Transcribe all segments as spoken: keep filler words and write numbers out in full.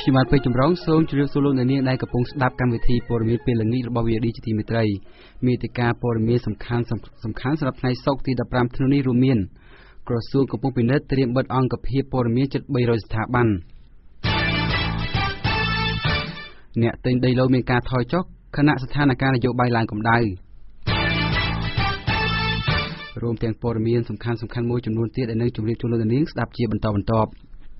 ខ្ញុំបានពេកចម្រងសូមជម្រាបសួរលោកអ្នកនាងដែលកំពុងស្ដាប់កម្មវិធីព័ត៌មានពេលល្ងាចរបស់ វី អូ ឌី ជាទីមេត្រីមេតិការព័ត៌មានសំខាន់សំខាន់សម្រាប់ថ្ងៃសុក្រទីដប់ប្រាំធ្នូនេះរួមមានក្រសួងកំពុងពិនិត្យត្រៀមបិទអង្គភាពព័ត៌មានជិតបីរយស្ថាប័នអ្នកទិញដីឡូមានការថយចុះខណៈស្ថានភាពនយោបាយឡើងកម្ដៅរួមទាំងព័ត៌មានសំខាន់សំខាន់មួយចំនួនទៀតដែលនឹងជម្រាបជូនលោកអ្នកនាងស្ដាប់ជាបន្តបន្ទាប់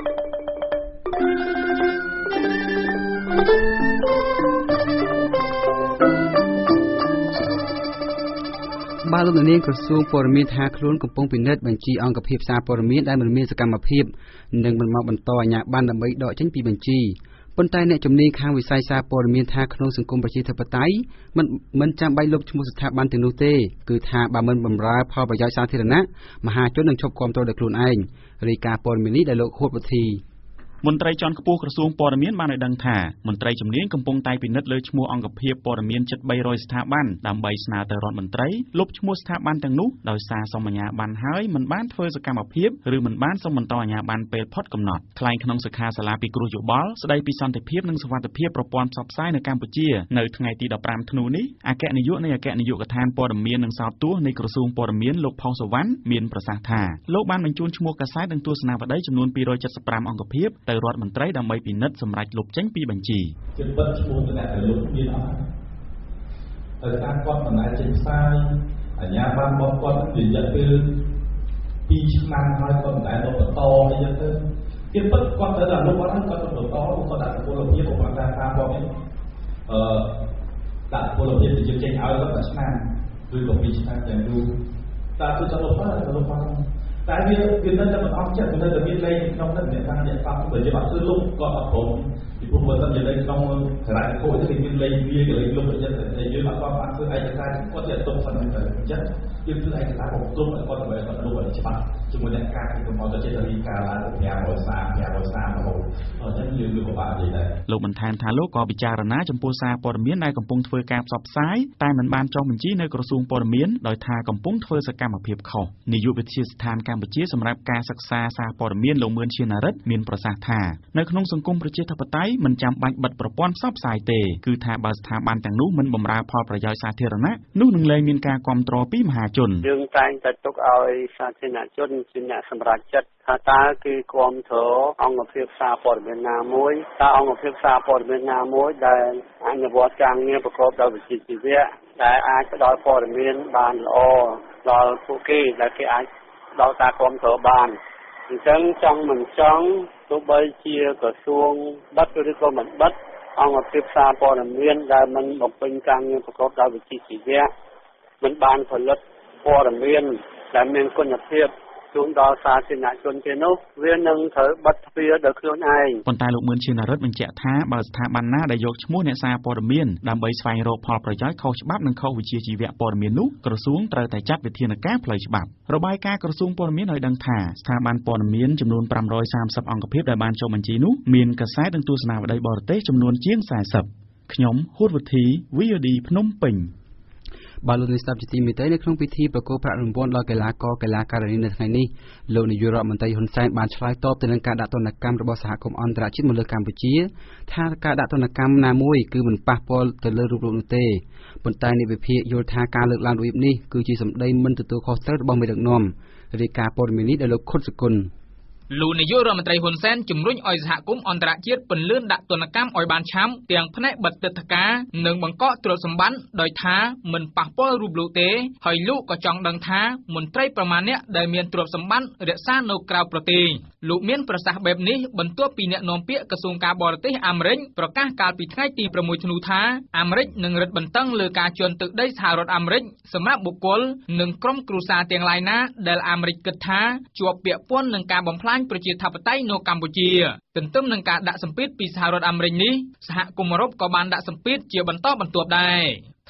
បាទលោកនាងក្រសួងព័ត៌មានថាខ្លួនកំពុងពិនិត្យបញ្ជីអង្គភាពសារព័ត៌មានដែលមិនមានសកម្មភាពនិងមិនមកបន្តអាជ្ញាប័ណ្ណដើម្បីដកចេញពីបញ្ជីប៉ុន្តែអ្នកជំនាញខាងវិស័យសារព័ត៌មានថាក្នុងសង្គមប្រជាធិបតេយ្យមិនមិនចាំបាច់លុបឈ្មោះស្ថាប័នទាំងនោះទេគឺថាបើមិនបម្រើផលប្រយោជន៍សាធារណៈមហាជននឹងឈប់គាំទ្រដោយខ្លួនឯងរាយការណ៍ព័ត៌មាននេះដោយលោកហួតវុធីមន្ត្រីជាន់ខ្ពស់ក្រសួងព័ត៌មានបានឲ្យដឹងថាមន្ត្រីជំនាញកំពុងតែពិនិត្យលើឈ្មោះអង្គភាពព័ត៌មានជិតបីរយស្ថាប័នដើម្បីស្នើទៅរដ្ឋមន្ត្រីលុបឈ្មោះស្ថាប័នទាំងនោះដោយសារសមអាជ្ញាប័ណ្ណហើយមិនបានធ្វើសកម្មភាពឬមិនបានសុំបន្តអាជ្ញាប័ណ្ណពេលផុតកំណត់ថ្លែងក្នុងសិក្ខាសាលាពិគ្រោះយោបល់ស្ដីពីសន្តិភាពនិងសុវត្ថិភាពប្រព័ន្ធផ្សព្វផ្សាយនៅកម្ពុជានៅថ្ងៃទីដប់ប្រាំធ្នូនេះអគ្គនាយកនៃអគ្គនាយកដ្ឋានព័ត៌មាននិងសោតទស្សន៍នៃក្រសួងព័ត៌មានលោកផុសសវណ្ណមានប្រសាសន៍ថាលោកបានបញ្ជូនឈ្មោះកាសែតនិងទស្សនាវដ្តីចំនួនពីររយចិតសិបប្រាំអង្គភាពទៅរដ្ឋមន្ត្រីដើម្បីពិនិត្យសម្រាប់លុបចេញពីបញ្ជីជាពិតឈ្មោះទៅអ្នកដែលលុបមានអត់ដោយសារគាត់មិនអាចចេញផ្សាយអាជ្ញាប័ណ្ណរបស់គាត់រយៈពេលពីរឆ្នាំហើយគាត់មិនអាចលុបបន្តអីចឹងទៅជាពិតគាត់ទៅដល់លុបអត់ហើយគាត់ទៅបន្តគាត់ដាក់ពលភាពរបស់ការតាមព័ត៌មានអឺដាក់ពលភាពទៅចេញឲ្យគាត់មួយឆ្នាំឬក៏ពីរឆ្នាំយ៉ាងយូរតែគឺទៅលុបហើយទៅលុបហើយតែវាវានៅតែមិនអស់ចិត្តនៅតែមានលេខក្នុងនោះអ្នកថាអ្នកតាមបើយើងអត់ធ្វើលុបគាត់អត់ព្រមពីព្រោះបើសិនជាលេខក្នុងសារៈគោលទៅមានលេខវាក៏លេខលុបទៅចិត្តតែយើងអត់បានបានធ្វើឯកសារគាត់ជាទុកសិនទៅអញ្ចឹងយើងធ្វើឯកសាររបស់ទុកឲ្យគាត់ដើម្បីគាត់លុបឲ្យច្បាស់ជាមួយនឹងការកំណត់ទៅចិត្តរីកាឡើងប្រាំរយសាមប្រាំរយសាមរហូតអញ្ចឹងយើងវាពិបាកនិយាយដែរលោកបន្ថែមថាលោកក៏ពិចារណាចំពោះសារព័ត៌មានដែលកំពុងធ្វើការផ្សព្វផ្សាយតែមិនបានចុះបញ្ជីនៅក្រសួងព័ត៌មានដោយថាកំពុងធ្វើសកម្មភាពខុសនាយកវិទ្យាស្ថានកម្ពុជាសម្រាប់ការសិក្សាសារព័ត៌មានលោកមឿនឈានរិទ្ធមានប្រសាសន៍ថានៅក្នុងសង្គមប្រជាធិបតេយ្យមិនចាំបាច់បិទប្រព័ន្ធផ្សព្វផ្សាយទេគឺថាបើស្ថាប័នទាំងនោះមិនបម្រើផលប្រយោជន៍សាធារណៈនោះនឹងលែងមានការគាំទ្រពីមហាជនយើងតែងតែទុកឲ្យសាធារណជនជាអ្នកសម្រេចចិត្តថាតើគឺគាំទ្រអង្គភាពសារព័ត៌មានណាមួយតើអង្គភាពសារព័ត៌មានណាមួយដែលអនុវត្តការងារប្រកបដោយវិជ្ជាជីវៈដែលអាចផ្ដល់ព័ត៌មានបានល្អដល់ពួកគេដែលគេអាចដល់ការគាំទ្របានអញ្ចឹងចង់មិនចង់ទោះបីជាក្រសួងបិទឬក៏មិនបិទអង្គភាពសារព័ត៌មានដែលមិនបំពេញការងារប្រកបដោយវិជ្ជាជីវៈមិនបានផលិតព័ត៌មានដែលមានគុណភាពជូនដល់សាធារណជនទេនោះវានឹងត្រូវបិទទ្វារដោយខ្លួនឯងប៉ុន្តែលោកមឿនឈានរិទ្ធបញ្ជាក់ថាបើស្ថាប័នណាដែលយកឈ្មោះអ្នកសារព័ត៌មានដើម្បីស្វែងរកផលប្រយោជន៍ខុសច្បាប់និងខុសវិជ្ជាជីវៈព័ត៌មាននោះក្រសួងត្រូវតែចាត់វិធានការផ្លូវច្បាប់របាយការណ៍ក្រសួងព័ត៌មានឲ្យដឹងថាស្ថាប័នព័ត៌មានចំនួនប្រាំរយសាមសិបអង្គភាពដែលបានចុះបញ្ជីនោះមានកាសែតនិងទស្សនាវដ្តីបរទេសចំនួនជាងសែសិបខ្ញុំហួតវុធី វី អូ ឌី ភ្នំពេញបាទលោកនាយកស្ដាប់ជាទីមេត្រីនៅក្នុងពិធីប្រគល់ប្រាក់រង្វាន់ដល់កីឡាករកីឡាការិនីនៅថ្ងៃនេះលោកនាយករដ្ឋមន្ត្រីហ៊ុនសែនបានឆ្លើយតបទៅនឹងការដាក់ទណ្ឌកម្មរបស់សហគមន៍អន្តរជាតិមកលើកម្ពុជាថាការដាក់ទណ្ឌកម្មណាមួយគឺមិនប៉ះពាល់ទៅលើរូបលោកនោះទេប៉ុន្តែអ្នកវិភាគយល់ថាការលើកឡើងរបៀបនេះគឺជាសម្ដីមិនទទួលខុសត្រូវរបស់មេដឹកនាំរាយការណ៍ព័ត៌មាននេះដោយលោកខុតសគុណលោកនាយករដ្ឋមន្ត្រីហ៊ុនសែនជំរុញឲ្យសហគមន៍អន្តរជាតិពន្លឿនដាក់ទណ្ឌកម្មឲ្យបានឆាប់ទាំងផ្នែកបិទទឹកការនិងបង្កកទ្រព្យសម្បត្តិដោយថាមិនប៉ះពាល់រូបលោកទេហើយលោកក៏ចង់ដឹងថាមន្ត្រីប្រមាណអ្នកដែលមានទ្រព្យសម្បត្តិរក្សានៅក្រៅប្រទេសលោកមានប្រសាសន៍បែបនេះបន្ទាប់ពីអ្នកនាំពាក្យក្រសួងការបរទេសអាមេរិកប្រកាសកាលពីថ្ងៃទីប្រាំមួយធ្នូថាអាមេរិកនឹងរឹតបន្តឹងលើការជន់ទឹកដីសហរដ្ឋអាមេរិកសម្រាប់បុគ្គលនិងក្រុមគ្រួសារទាំងឡាយណាដែលអាមេរិកគិតថាជាប់ពាក់ព័ន្ធនឹងការបំផ្លាញប្រជាធិបតេយ្យនៅកម្ពុជាទន្ទឹមនឹងការដាក់សម្ពាធពីសហរដ្ឋអាមេរិកនេះសហគមន៍អឺរ៉ុបក៏បានដាក់សម្ពាធជាបន្តបន្ទាប់ដែរ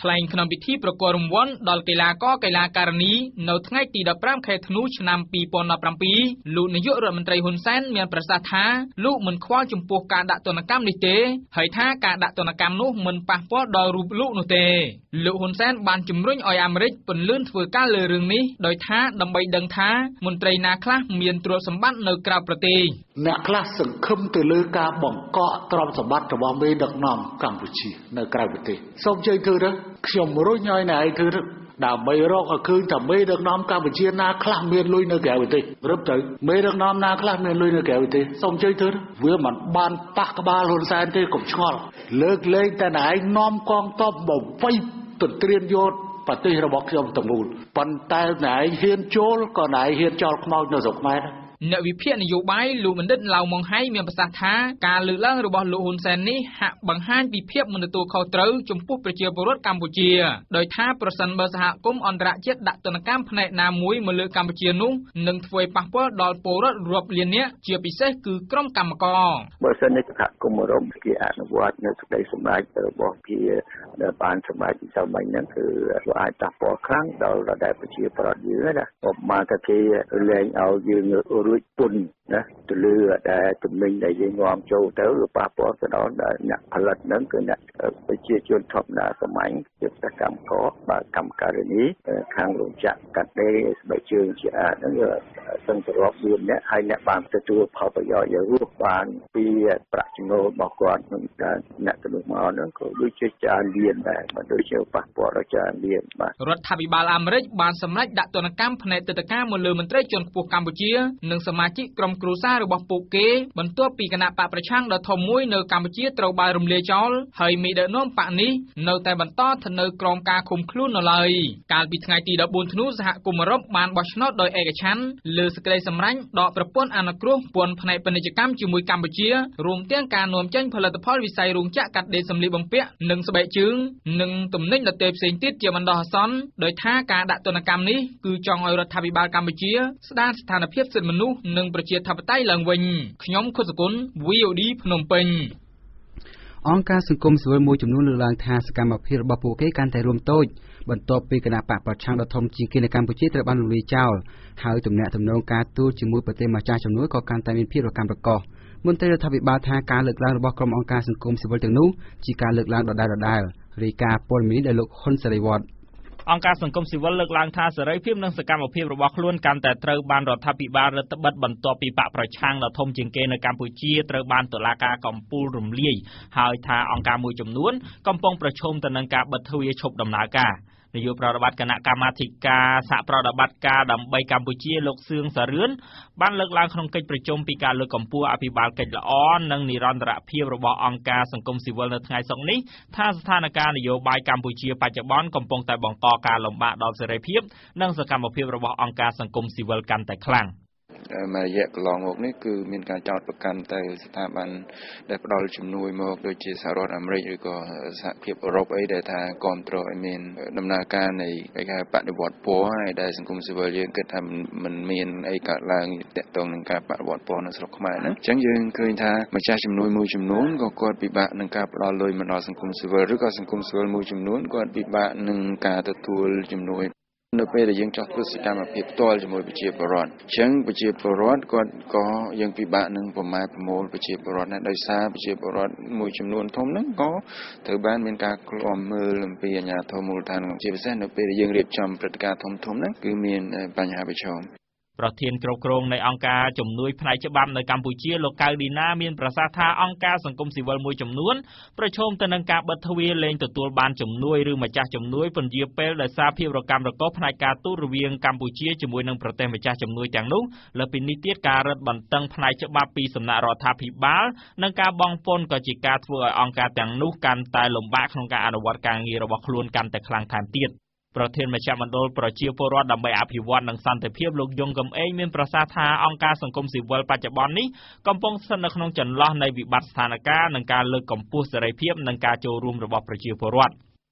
ថ្លែងក្នុងពិធីប្រគល់រង្វាន់ដល់កីឡាករកីឡាការិនីនៅថ្ងៃទីដប់ប្រាំខែធ្នូឆ្នាំពីរពាន់ដប់ប្រាំពីរលោកនាយករដ្ឋមន្ត្រីហ៊ុនសែនមានប្រសាសន៍ថាលោកមិនខ្វល់ចំពោះការដាក់ទណ្ឌកម្មនេះទេហើយថាការដាក់ទណ្ឌកម្មនោះមិនប៉ះពាល់ដល់រូបលោកនោះទេលោកហ៊ុនសែនបានជំរុញឲ្យអាមេរិកពន្លឿនធ្វើការលើរឿងនេះដោយថាដើម្បីដឹងថាមន្ត្រីណាខ្លះមានទ្រព្យសម្បត្តិនៅក្រៅប្រទេសអ្នកខ្លះសង្ឃឹមទៅលើការបង្កក់ទ្រព្យសម្បត្តិរបស់មេដឹកនាំកម្ពុជានៅក្រៅប្រទេសសូមជ័យធ្វើទៅខ្ញុំរុញឲ្យណែឯងធ្វើទៅដើម្បីរកឲ្យឃើញថាមេដឹកនាំកម្ពុជាណាខ្លះមានលុយនៅក្រៅប្រទេសរឹបទៅមេដឹកនាំណាខ្លះមានលុយនៅក្រៅប្រទេសសូមជ័យធ្វើវាមិនបានប៉ះក្បាលហ៊ុនសែនទេកុំឆ្ងល់លើកលែងតែណែឯងនាំកងទ័ពមកវាយទន្ទ្រានយោធប្រទេសរបស់ខ្ញុំទាំងមូលប៉ុន្តែណែឯងហ៊ានចូលក៏ណែឯងហ៊ានចោលខ្មោចនៅស្រុកខ្មែរដែរអ្នកវិភាគនយោបាយលោកបណ្ឌិតឡៅម៉ុងហៃមានប្រសាសន៍ថាការលើកឡើងរបស់លោកហ៊ុនសែននេះហាក់បង្ហាញពីភាពមិនទទួលខុសត្រូវចំពោះប្រជាពលរដ្ឋកម្ពុជាដោយថាប្រសិនបើសហគមន៍អន្តរជាតិដាក់ទណ្ឌកម្មផ្នែកណាមួយមកលើកម្ពុជានោះនឹងធ្វើប៉ះពាល់ដល់ពលរដ្ឋរាប់លាននាក់ជាពិសេសគឺក្រុមកម្មករបើសិនជាសហគមន៍អឺរ៉ុបគេអនុវត្តនៅសេចក្តីសម្រេចរបស់ភាដែលបានសម្រេចពីសម័យហ្នឹងគឺអាចប៉ះពាល់ខ្លាំងដល់រដ្ឋប្រជាពលរដ្ឋយើងណាឧបមាថាគេលែងឲ្យយើងរួចពុនណាទៅលើដែលទំនិញដែលយើងនាំចូលទៅឬប៉ះពាល់ទៅដល់អ្នកផលិតហ្នឹងគឺអ្នកប្រជាជនធម្មតាសាមញ្ញជាកម្មករបាទកម្មការិនីខាងរោងចក្រកាត់ដេរស្បែកជើងជាអាចហ្នឹងសង្ឃរាប់លានអ្នកហើយអ្នកបានទទួលផលប្រយោជន៍យ៉ាងរស់បានពីប្រាក់ចំណូលរបស់គាត់នឹងអ្នកទៅមកហ្នឹងក៏ដូចជាច្រើនលានដែរមិនដូចជាប៉ះពាល់ដល់ច្រើនលានបាទរដ្ឋាភិបាលអាមេរិកបានសម្រេចដាក់ទណ្ឌកម្មផ្នែកទិដ្ឋាការមកលើមន្ត្រីជាន់ខ្ពស់កម្ពុជានិងសមាជិកក្រុមគ្រួសាររបស់ពួកគេបន្ទាប់ពីគណៈបកប្រឆាំងដ៏ធំមួយនៅកម្ពុជាត្រូវបានរំលាយចោលហើយមេដឹកនាំបកនេះនៅតែបន្តស្ថិតនៅក្រោមការឃុំខ្លួននៅឡើយកាលពីថ្ងៃទីដប់បួនធ្នូសហគមន៍អឺរ៉ុបបានបោះឆ្នោតដោយឯកច្ឆន្ទលើសេចក្តីសម្រេចដកប្រព័ន្ធអនុគ្រោះពន្ធផ្នែកពាណិជ្ជកម្មជាមួយកម្ពុជារួមទាំងការនាំចេញផលិតផលវិស័យរោងចក្រកាត់ដេរសម្លៀកបំពាក់និងស្បែកជើងនិងទំនិញដទៃផ្សេងទៀតជាបណ្ដោះអាសន្នដោយថាការដាក់ទណ្ឌកម្មនេះគឺចង់ឲ្យរដ្ឋាភិបាលកម្ពុជាស្ដារស្ថានភាពសិទ្ធិមនុស្សនិងប្រជាធិបតេយ្យឡើងវិញខ្ញុំខុសគុណ វី អូ ឌី ភ្នំពេញអង្គការសង្គមស៊ីវិលមួយចំនួនលើកឡើងថាសកម្មភាពរបស់ពួកគេកាន់តែរួមតូចបន្ទាប់ពីគណៈបកប្រឆាំងដ៏ធំជាងគេនៅកម្ពុជាត្រូវបានរំលាយចោលហើយទំនាក់ទំនងការទូតជាមួយប្រទេសម្ចាស់ជំនួយក៏កាន់តែមានភាពរកាំរកូសមន្ត្រីរដ្ឋាភិបាលថាការលើកឡើងរបស់ក្រុមអង្គការសង្គមស៊ីវិលទាំងនោះជាការលើកឡើងដដែលៗរាយការណ៍ព័ត៌មានដោយលោកហ៊ុនសេរីវត្តអង្គការសង្គមស៊ីវិលលើកឡើងថាសេរីភាពនិងសកម្មភាពរបស់ខ្លួនកាន់តែត្រូវបានរដ្ឋាភិបាលរដ្ឋបិទបន្ទាប់ពីបកប្រឆាំងដ៏ធំជាងគេនៅកម្ពុជាត្រូវបានតុលាការកំពូលរំលាយហើយថាអង្គការមួយចំនួនកំពុងប្រឈមទៅនឹងការបិទទ្វារឈប់ដំណើរការនាយកប្រតិបត្តិគណៈកម្មាធិការសហប្រតិបត្តិការដើម្បីកម្ពុជាលោកសឿងសារឿនបានលើកឡើងក្នុងកិច្ចប្រជុំពីការលើកកម្ពស់អភិបាលកិច្ចល្អនិងនិរន្តរភាពរបស់អង្គការសង្គមស៊ីវិលនៅថ្ងៃសុក្រនេះថាស្ថានភាពនយោបាយកម្ពុជាបច្ចុប្បន្នកំពុងតែបង្កការលំបាកដល់សេរីភាពនិងសកម្មភាពរបស់អង្គការសង្គមស៊ីវិលកាន់តែខ្លាំងមួយរយៈកន្លងមកនេះគឺមានការចោទប្រកាន់ទៅស្ថាប័នដែលផ្ដល់ជំនួយមកដូចជាសហរដ្ឋអាមេរិកឬក៏សហភាពអឺរ៉ុបអីដែលថាគ្រប់គ្រងឲ្យមានដំណើរការនៃការបដិវត្តពណ៌ហើយដែលសង្គមស៊ីវិលយើងគិតថាมันមានអីកើតឡើងទាក់ទងនឹងការបដិវត្តពណ៌នៅស្រុកខ្មែរហ្នឹងអញ្ចឹងយើងឃើញថាម្ចាស់ជំនួយមួយចំនួនក៏គាត់ពិបាកនឹងការផ្ដល់លុយមកដល់សង្គមស៊ីវិលឬក៏សង្គមស៊ីវិលមួយចំនួនគាត់ពិបាកនឹងការទទួលជំនួយនៅពេលដែលយើងចោះធ្វើសកម្មភាពផ្ទាល់ជាមួយប្រជាពលរដ្ឋអញ្ចឹងប្រជាពលរដ្ឋគាត់ក៏យើងពិបាកនឹងប្រម៉ែប្រមូលប្រជាពលរដ្ឋដែរដោយសារប្រជាពលរដ្ឋមួយចំនួនធំហ្នឹងក៏ត្រូវបានមានការឃ្លាំមើលអំពីអាជ្ញាធរមូលដ្ឋានជាពិសេសនៅពេលដែលយើងរៀបចំព្រឹត្តិការណ៍ធំៗហ្នឹងគឺមានបញ្ហាប្រឈមប្រធានគ្រប់គ្រងនៃអង្គការជំនួយផ្នែកច្បាប់នៅកម្ពុជាលោកកៅឌីណាមានប្រសាសន៍ថាអង្គការសង្គមស៊ីវិលមួយចំនួនប្រឈមទៅនឹងការបិទទ្វារលែងទទួលបានជំនួយឬម្ចាស់ជំនួយពន្យាពេលដោយសារភាពរកាំរកូសផ្នែកការទូតរវាងកម្ពុជាជាមួយនឹងប្រទេសម្ចាស់ជំនួយទាំងនោះលើពីនេះទៀតការរឹតបន្តឹងផ្នែកច្បាប់ពីសំណាក់រដ្ឋាភិបាលនិងការបង់ពន្ធក៏ជាការធ្វើឲ្យអង្គការទាំងនោះកាន់តែលំបាកក្នុងការអនុវត្តការងាររបស់ខ្លួនកាន់តែខ្លាំងថែមទៀតប្រធានមជ្ឈមណ្ឌលប្រជាពលរដ្ឋដើម្បីអភិវឌ្ឍនិងសន្តិភាពលោកយងកំឯងមានប្រសាសន៍ថាអង្គការសង្គមស៊ីវិលបច្ចុប្បន្ននេះកំពុងស្ថិតនៅក្នុងចន្លោះនៃវិបត្តិស្ថានភាពនិងការលើកកម្ពស់សេរីភាពនិងការចូលរួមរបស់ប្រជាពលរដ្ឋ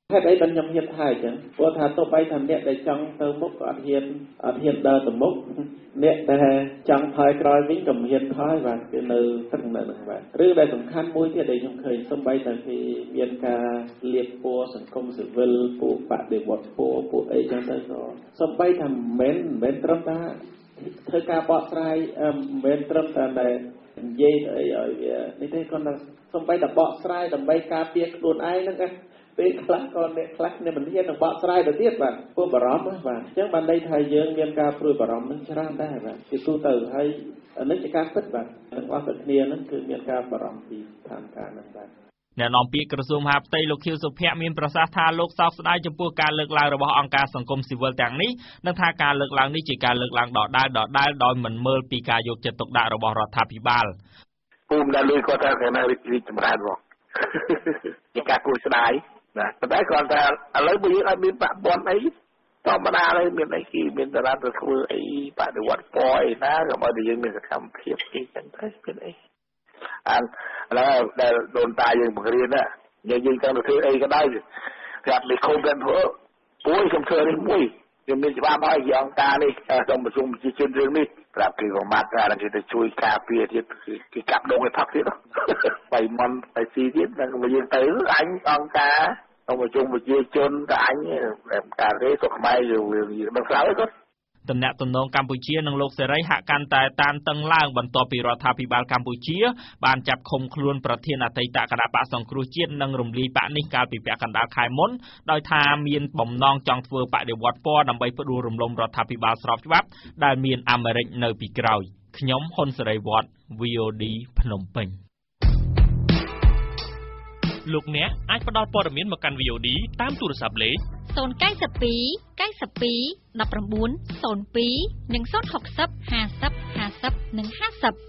ហេតុអីបានខ្ញុំហ៊ានថាអញ្ចឹងព្រោះថាទោះបីថាអ្នកដែលចង់ទៅមុខក៏អត់ហ៊ានអត់ហ៊ានដើរទៅមុខអ្នកដែលចង់ថយក្រោយវិញក៏មិនហ៊ានថយបាទគឺនៅទឹកនៅនឹងបាទឬដែលសំខាន់មួយទៀតដែលខ្ញុំឃើញសូម្បីតែពីមានការលៀបពណ៌សង្គមស៊ីវិលពួកបដិវត្តពណ៌ពួកអីចឹងទៅក៏សូម្បីថាមិនមែនមិនមែនត្រឹមថាធ្វើការបកស្រាយមិនមែនត្រឹមតែតែនិយាយអីឲ្យវានេះទេគាត់ថាសូម្បីតែបកស្រាយដើម្បីការពារខ្លួនឯងហ្នឹងពេលខ្លះក៏អ្នកខ្លះគ្នាមិនហ៊ាននឹងបកស្រាយទៅទៀតបាទពួកបារម្ភបាទអញ្ចឹងបានន័យថាយើងមានការព្រួយបារម្ភនឹងច្រើនដែរបាទជាទូទៅហើយនេះជាការពិតបាទទាំងអស់ទាំងគ្នាហ្នឹងគឺមានការបារម្ភពីស្ថានភាពហ្នឹងបាទអ្នកនាំពាក្យក្រសួងមហាផ្ទៃលោកខៀវសុភ័ក្រមានប្រសាសន៍ថាលោកសោកស្ដាយចំពោះការលើកឡើងរបស់អង្គការសង្គមស៊ីវិលទាំងនេះនិងថាការលើកឡើងនេះជាការលើកឡើងដដែលដដែលដោយមិនមើលពីការយកចិត្តទុកដាក់របស់រដ្ឋាភិបាលភូមិដែលលុយគាត់ថាគេណារីកចម្រើនមកជាការគួរស្ដាយណាប៉ុន្តែគាត់ថាឥឡូវបើយើងអត់មានបាក់ព័ន្ធអីធម្មតាហើយមានអីគេមានតារាទៅធ្វើអីបដិវត្តពណ៌អីណាក៏បើយើងមានសកម្មភាពអីចឹងទៅមានអីអានឥឡូវដែលដូនតាយើងបង្រៀនណាយើងយើងចង់ទៅធ្វើអីក៏ដោយប្រាប់លេខខូនទៅធ្វើពួយខ្ញុំធ្វើនេះមួយខ្ញុំមានច្បាប់ហើយអង្គការនេះសូមប្រជុំប្រជាជនរឿងនេះប្រាប់គេក៏មកថាគេទៅជួយការពារទៀតគេកាប់ដងឲ្យផឹកទៀតបៃមន់បៃស៊ីទៀតដល់មកយើងទៅអញអង្គការសូមប្រជុំប្រជាជនតែអញការទេសុខខ្មែរយើងមិនស្លាប់ទេគាត់តំណាក់តំណងកម្ពុជានិងលោកសេរីហាក់កាន់តែតានតឹងឡើងបន្ទាប់ពីរដ្ឋាភិបាលកម្ពុជាបានចាប់ឃុំខ្លួនប្រធានអតីតគណៈបក្សសង្គ្រោះជាតិនិងរំលាយបកនេះកាលពីពាក់កណ្ដាលខែមុនដោយថាមានបំណងចង់ធ្វើបដិវត្តពណ៌ដើម្បីផ្ដួលរំលំរដ្ឋាភិបាលស្របច្បាប់ដែលមានអាមេរិកនៅពីក្រោយខ្ញុំហ៊ុនសេរីវត្ត វី អូ ឌី ភ្នំពេញលោកអ្នកអាចផ្ដល់ព័ត៌មានមកកាន់ វី អូ ឌី តាមទូរស័ព្ទលេខศูนย์ เก้า สอง เก้า สอง หนึ่ง เก้า ศูนย์ ពីរ និង ศูนย์ หก ศูนย์ ห้า ศูนย์ ห้า ศูนย์ និង ห้า ศูนย์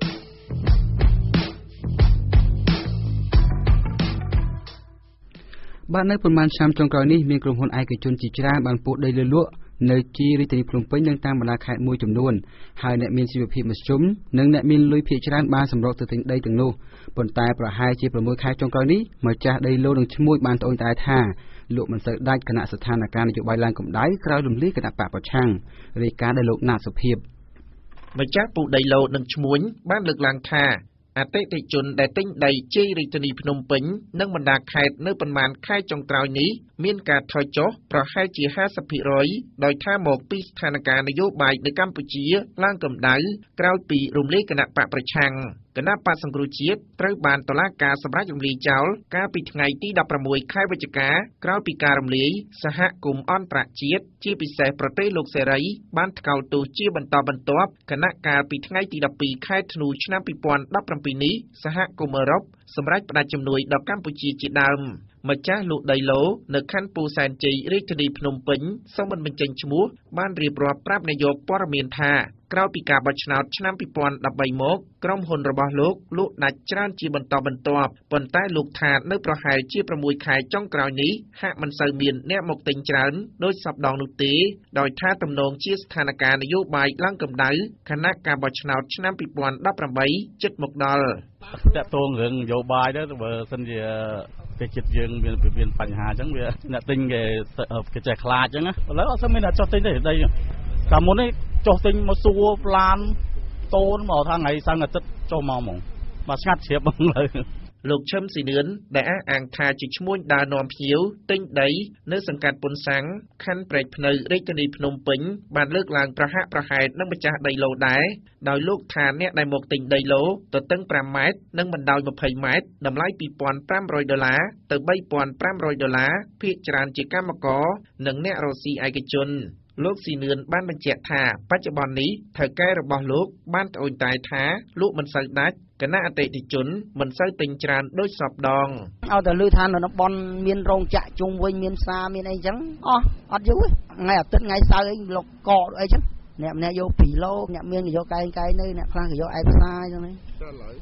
បាទនៅប្រមាណឆ្នាំចុងក្រោយនេះមានក្រុមហ៊ុនឯកជនជាច្រើនបានពុះដីលលក់នៅជារាជធានីភ្នំពេញនិងតាមបណ្ដាខេត្តមួយចំនួនហើយអ្នកមានជីវភាពមធ្យមនិងអ្នកមានលុយភាគច្រើនបានសម្រុកទៅទិញដីទាំងនោះប៉ុន្តែប្រហែលជាប្រាំមួយខែចុងក្រោយនេះម្ចាស់ដីឡូនឹងឈ្មួញបានត្អូញត្អែថាលោកមិនសូវដាច់គណៈស្ថានភាពនយោបាយឡើងកម្ដៅក្រោយរំលាយគណៈបកប្រឆាំងរាយការណ៍ដោយលោកណាតសុភាពម្ចាស់ពូដីឡូនឹងឈ្មួញបានលើកឡើងថាអតិថិជនដែលទិញដីជ័យរាជធានីភ្នំពេញនិងបណ្ដាខេត្តនៅប្រមាណខែចុងក្រោយនេះមានការថយចុះប្រហែលជា ห้าสิบភាគរយ ដោយថាមកពីស្ថានភាពនយោបាយនៅកម្ពុជាឡើងកម្ដៅក្រោយពីរំលាយគណៈបកប្រឆាំងគណៈបក្សសង្គ្រោះជាតិត្រូវបានតុលាការសម្រេចរំលាយចោលកាលពីថ្ងៃទីដប់ប្រាំមួយខែវិច្ឆិកាក្រោយពីការរំលាយសហគមន៍អន្តរជាតិជាពិសេសប្រទេសលោកសេរីបានថ្កោលទោសជាបន្តបន្ទាប់គណៈកាលពីថ្ងៃទីដប់ពីរខែធ្នូឆ្នាំពីរពាន់ដប់ប្រាំពីរនេះសហគមន៍អឺរ៉ុបសម្រេចផ្តាច់ជំនួយដល់កម្ពុជាជាដើមម្ចាស់លក់ដីឡូនៅខណ្ឌពោធិ៍សែនជ័យរាជធានីភ្នំពេញសូមមិនបញ្ចេញឈ្មោះបានរៀបរាប់ប្រាប់នាយកព័ត៌មានថាក្រោយពីការបោះឆ្នោតឆ្នាំពីរពាន់ដប់បីមកក្រុមហ៊ុនរបស់លោកលក់ដាច់ច្រើនជាបន្តបន្ទាប់ប៉ុន្តែលោកថានៅប្រហែលជាប្រាំមួយខែចុងក្រោយនេះហាក់មិនសូវមានអ្នកមកទិញច្រើនដោយសពដងនោះទេដោយថាទំនងជាស្ថានភាពនយោបាយឡើងកម្ដៅខណៈការបោះឆ្នោតឆ្នាំពីរពាន់ដប់ប្រាំបីជិតមកដល់តាក់ទងរឿងនយោបាយទៅបើសិនជាគេចិត្តយើងមានមានបញ្ហាអញ្ចឹងវាអ្នកទិញគេគេចេះខ្លាចអញ្ចឹងណាឥឡូវអត់ស្មានអ្នកចុះទិញទេដីកាលមុននេះចុះទិញមកសួរប្លានតូនមកថាថ្ងៃសៅរ៍អាទិត្យចុះមកហ្មងមកស្ងាត់ជ្រាបហ្មងលើលោកឈឹមស៊ីនឿនដែលអះអាងថាជាឈ្មួញដើរនាំភ្ញៀវទិញដីនៅសង្កាត់ពុនសាំងខណ្ឌព្រែកភ្នៅរាជធានីភ្នំពេញបានលើកឡើងប្រហាក់ប្រហែលនឹងម្ចាស់ដីឡូដែរដោយលោកថាអ្នកដែលមកទិញដីឡូទទឹងប្រាំម៉ែត្រនិងបណ្ដោយម្ភៃម៉ែត្រតម្លៃពីរពាន់ប្រាំរយដុល្លារទៅបីពាន់ប្រាំរយដុល្លារភាគច្រើនជាកម្មករនិងអ្នករកស៊ីឯកជនលោកស៊ីនឿនបានបញ្ជាក់ថាបច្ចុប្បន្ននេះថៅកែរបស់លោកបានត្អូញត្អែថាលោកមិនសូវដាច់គណៈអតិថិជនមិនសូវទិញច្រើនដូចសពដងឲ្យតែលឺថានៅតំបន់មានរោងចក្រជុំវិញមានផ្សារមានអីចឹងអស់អត់យូរថ្ងៃអាទិត្យថ្ងៃសៅរ៍អីលោកកកអីចឹងអ្នកម្នាក់យកពីរឡូអ្នកមានយកកែងកែងនៅអ្នកខ្លះក៏យកឯផ្សារចឹងហ្នឹង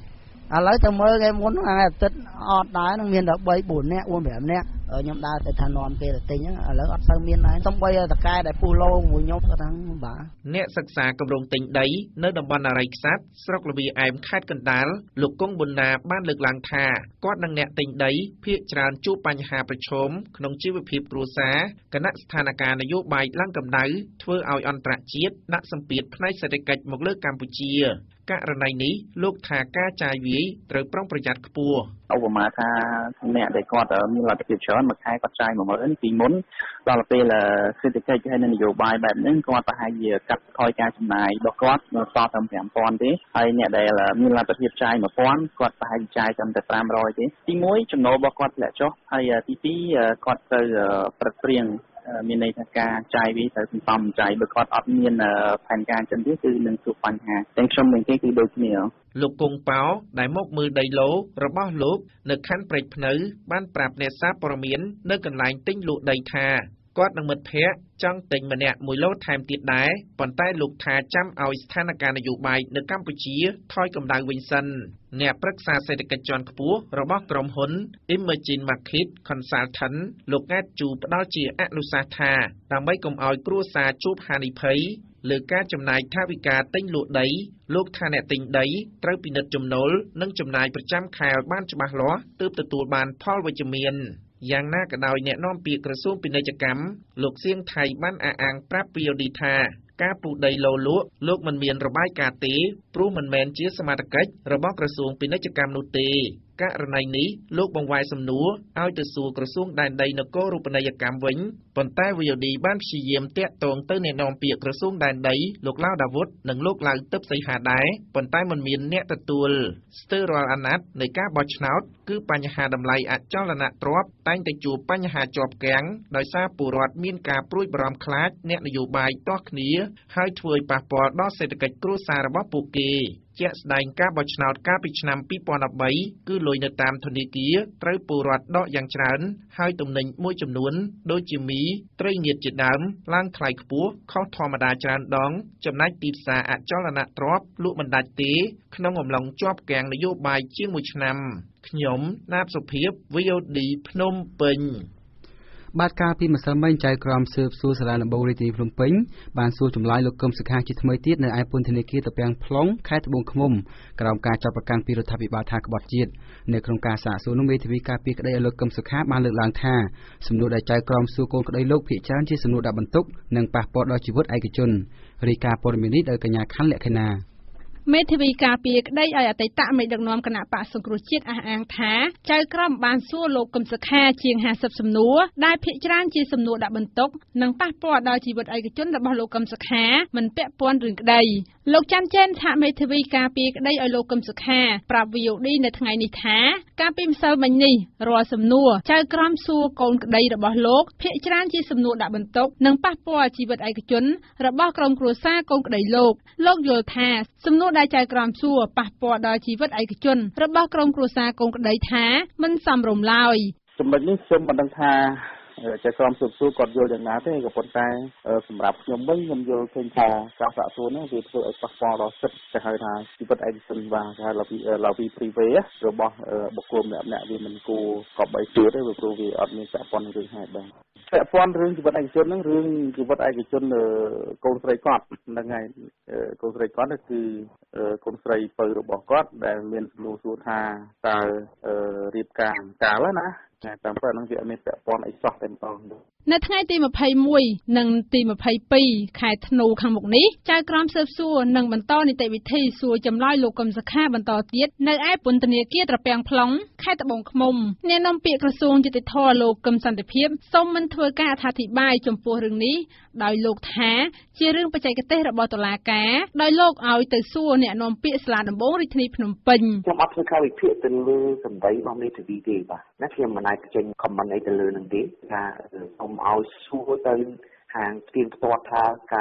ឥឡូវទៅមើលគេមុនថ្ងៃអាទិត្យអត់ដែរនឹងមានតែបីបួននាក់បួនប្រាំនាក់ខ្ញុំដើរទៅថានាំគេទៅទិញហ្នឹងឥឡូវអត់សូវមានដែរសំបីតកែដែលពុះលោមួយខ្ញុំគាត់ថាបាទអ្នកសិក្សាគម្រោងទិញដីនៅតំបន់អរិយខ្សាត់ស្រុកលវីអែមខេត្តកណ្ដាលលោកគង់ប៊ុនណាបានលើកឡើងថាគាត់និងអ្នកទិញដីភាគច្រើនជួបបញ្ហាប្រឈមក្នុងជីវភាពគ្រួសារគណៈស្ថានភាពនយោបាយឡើងកម្ដៅធ្វើឲ្យអន្តរជាតិដាក់សម្ពាធផ្នែកសេដ្ឋកិច្ចមកលើកម្ពុជាករណីនេះលោកថាការចាយវាយត្រូវប្រុងប្រយ័ត្នខ្ពស់ឧបមាថាអ្នកដែលគាត់មានលទ្ធភាពច្រើនមួយខែគាត់ចាយ មួយម៉ឺន ពីមុនដល់ពេលសេដ្ឋកិច្ចហើយនយោបាយបែបហ្នឹងគាត់ប្រហែលជាកាត់ថយការចំណាយរបស់គាត់នៅសល់តែ ប្រាំពាន់ ទេហើយអ្នកដែលមានលទ្ធភាពចាយ មួយពាន់ គាត់ប្រហែលចាយត្រឹមតែ ប្រាំរយ ទេទីមួយចំណូលរបស់គាត់ធ្លាក់ចុះហើយទីពីរគាត់ត្រូវប្រឹកព្រៀងមានន័យថាការចាយវាត្រូវសន្សំចាយបើគាត់អត់មានផែនការចឹងទេគឺនឹងជួបបញ្ហាទាំងខ្ញុំនិងគេគឺដូចគ្នាលោកគង់ប៉ោដែលមកមើលដីឡូរបស់លោកនៅខណ្ឌព្រែកភ្នៅបានប្រាប់អ្នកសារព័ត៌មាននៅកន្លែងទិញលក់ដីថាគាត់នឹងមិត្តភ័ក្តិចង់ទិញម្នាក់មួយឡូថែមទៀតដែរប៉ុន្តែលោកថាចាំឲ្យស្ថានភាពនយោបាយនៅកម្ពុជាថយកម្ដៅវិញសិនអ្នកប្រឹក្សាសេដ្ឋកិច្ចជាន់ខ្ពស់របស់ក្រុមហ៊ុន Emerging Market Consultant លោកង៉ែតជូផ្ដល់ជាអនុសាសន៍ថាដើម្បីកុំឲ្យគ្រួសារជួបហានិភ័យលើការចំណាយថវិកាទិញលក់ដីលោកថាអ្នកទិញដីត្រូវពិនិត្យចំណូលនិងចំណាយប្រចាំខែឲ្យបានច្បាស់លាស់ទើបទទួលបានផលវិជ្ជមានយ៉ាងណាក៏ដោយអ្នកនាំពាក្យក្រសួងពាណិជ្ជកម្មលោកសៀងថៃបានអះអាងប្រាប់ វី អូ ឌី ថាការពុះដីឡូលក់លោកមិនមានរបាយការណ៍ទេព្រោះមិនមែនជាសមត្ថកិច្ចរបស់ក្រសួងពាណិជ្ជកម្មនោះទេករណីនេះលោកបង្វែរសំណួរឲ្យទៅសួរក្រសួងដែនដីនគររូបនីយកម្មវិញប៉ុន្តែ វី អូ ឌី បានព្យាយាមតាក់ទងទៅអ្នកនាំពាក្យក្រសួងដែនដីលោកឡាវដាវុធនិងលោកឡាវទឹកសីហាដែរប៉ុន្តែមិនមានអ្នកទទួលស្ទើររាល់អាណត្តិនៃការបោះឆ្នោតគឺបញ្ហាតម្លៃអចលនទ្រព្យតែងតែជួបបញ្ហាជាប់គាំងដោយសារពលរដ្ឋមានការព្រួយបារម្ភខ្លាចអ្នកនយោបាយទាស់គ្នាហើយធ្វើឲ្យប៉ះពាល់ដល់សេដ្ឋកិច្ចគ្រួសាររបស់ពួកគេជាក់ស្ដែងការបោះឆ្នោតកាលពីឆ្នាំពីរពាន់ដប់បីគឺលុយនៅតាមធនាគារត្រូវពលរដ្ឋដកយ៉ាងច្រើនហើយទំនិញមួយចំនួនដូចជាមីត្រីងៀតជាដើមឡើងថ្លៃខ្ពស់ខុសធម្មតាច្រើនដងចំណែកទីផ្សារអចលនទ្រព្យលក់មិនដាច់ទេក្នុងអំឡុងជាប់គាំងនយោបាយជាងមួយឆ្នាំខ្ញុំណាតសុភាព វី អូ ឌី ភ្នំពេញបាទកាលពីម្សិលមិញចៅក្រមស៊ើបសួរសាលាដំបងរាជធានីភ្នំពេញបានសួរចម្លើយលោកកឹមសុខាជាថ្មីទៀតនៅឯពន្ធនាគារតាពាំង plong ខេត្តត្បូងឃ្មុំក្រោមការចាប់ប្រកាន់ពីរដ្ឋាភិបាលថាក្បត់ជាតិនៅក្នុងការសាកសួរនោះមេធាវីការពីក្តីឲ្យលោកកឹមសុខាបានលើកឡើងថាសំណួរដែលចៅក្រមសួរកូនក្តីលោកភាគច្រើនជាសំណួរដាក់បន្ទុកនិងប៉ះពាល់ដល់ជីវិតឯកជនរាយការណ៍ព័ត៌មាននេះដោយកញ្ញាខណ្ឌលក្ខិណាមេធាវីការពីក្តីឲ្យអតីតមេដឹកនាំគណៈបកសង្គ្រោះជាតិអះអាងថាចៅក្រមបានសួរលោកកឹមសុខាជាងห้าสิบសំណួរដែលភាគច្រើនជាសំណួរដាក់បន្ទុកនិងប៉ះពាល់ដល់ជីវិតឯកជនរបស់លោកកឹមសុខាមិនពាក់ព័ន្ធរឿងក្តីលោកច័ន្ទចែនថាមេធាវីការពីក្តីឲ្យលោកកឹមសុខាប្រាប់ វី អូ ឌី នៅថ្ងៃនេះថាការពីម្សិលមិញនេះរាល់សំណួរចៅក្រមសួរកូនក្តីរបស់លោកភាគច្រើនជាសំណួរដាក់បន្ទុកនិងប៉ះពាល់ជីវិតឯកជនរបស់ក្រុមគ្រួសារកូនក្តីលោកលោកយល់ថាសំណួរដែលចៅក្រមសួរប៉ះពាល់ដល់ជីវិតឯកជនរបស់ក្រុមគ្រួសារកូនក្តីថាមិនសមរម្យឡើយចំណុចនេះខ្ញុំមិនដឹងថាចៅក្រមស៊ើបសួរគាត់យល់យ៉ាងណាទេក៏ប៉ុន្តែសម្រាប់ខ្ញុំវិញខ្ញុំយល់ឃើញថាការសាកសួរនេះវាធ្វើឲ្យប៉ះពាល់ដល់សិទ្ធិទៅហៅថាជីវិតឯកជនបាទគេហៅឡូវីឡូវី private របស់បុគ្គលម្នាក់ម្នាក់វាមិនគួរកប់បីជឿទេព្រោះវាអត់មានពាក់ព័ន្ធនឹងរឿងហេតុបាទពាក់ព័ន្ធរឿងជីវិតឯកជនហ្នឹងរឿងជីវិតឯកជនកូនស្រីគាត់ហ្នឹងហើយកូនស្រីគាត់គឺកូនស្រីពៅរបស់គាត់ដែលមានសំណួរសួរថាតើរៀបការកាលណាតាមពិតហ្នឹងវាអត់មានពាក់ព័ន្ធអីសោះតែម្ដងនៅថ្ងៃទីម្ភៃមួយនិងទីម្ភៃពីរខែធ្នូខាងមុខនេះចៅក្រមស៊ើបសួរនឹងបន្តនីតិវិធីសួរចម្លើយលោកកឹមសុខាបន្តទៀតនៅឯពន្ធនាគារត្រពាំង plong ខេត្តត្បូងឃ្មុំអ្នកនាំពាក្យក្រសួងយុតិធម៌លោកកឹមសន្តិភាពសូមមិនធ្វើការអត្ថាធិប្បាយចំពោះរឿងនេះដោយលោកថាជារឿងបច្ចេកទេសរបស់តុលាការដោយលោកឲ្យទៅសួរអ្នកនាំពាក្យសាលាដំបងរាជធានីភ្នំពេញខ្ញុំអត់ធ្វើការវិភាគទៅលើសម្ដីរបស់មេធាវីទេបាទណាខ្ញុំមិនអាចចេញ comment អីទៅលើនឹងទេថាសូមឲ្យសួរទៅហាងស្ទៀងផ្ទាត់ថាការ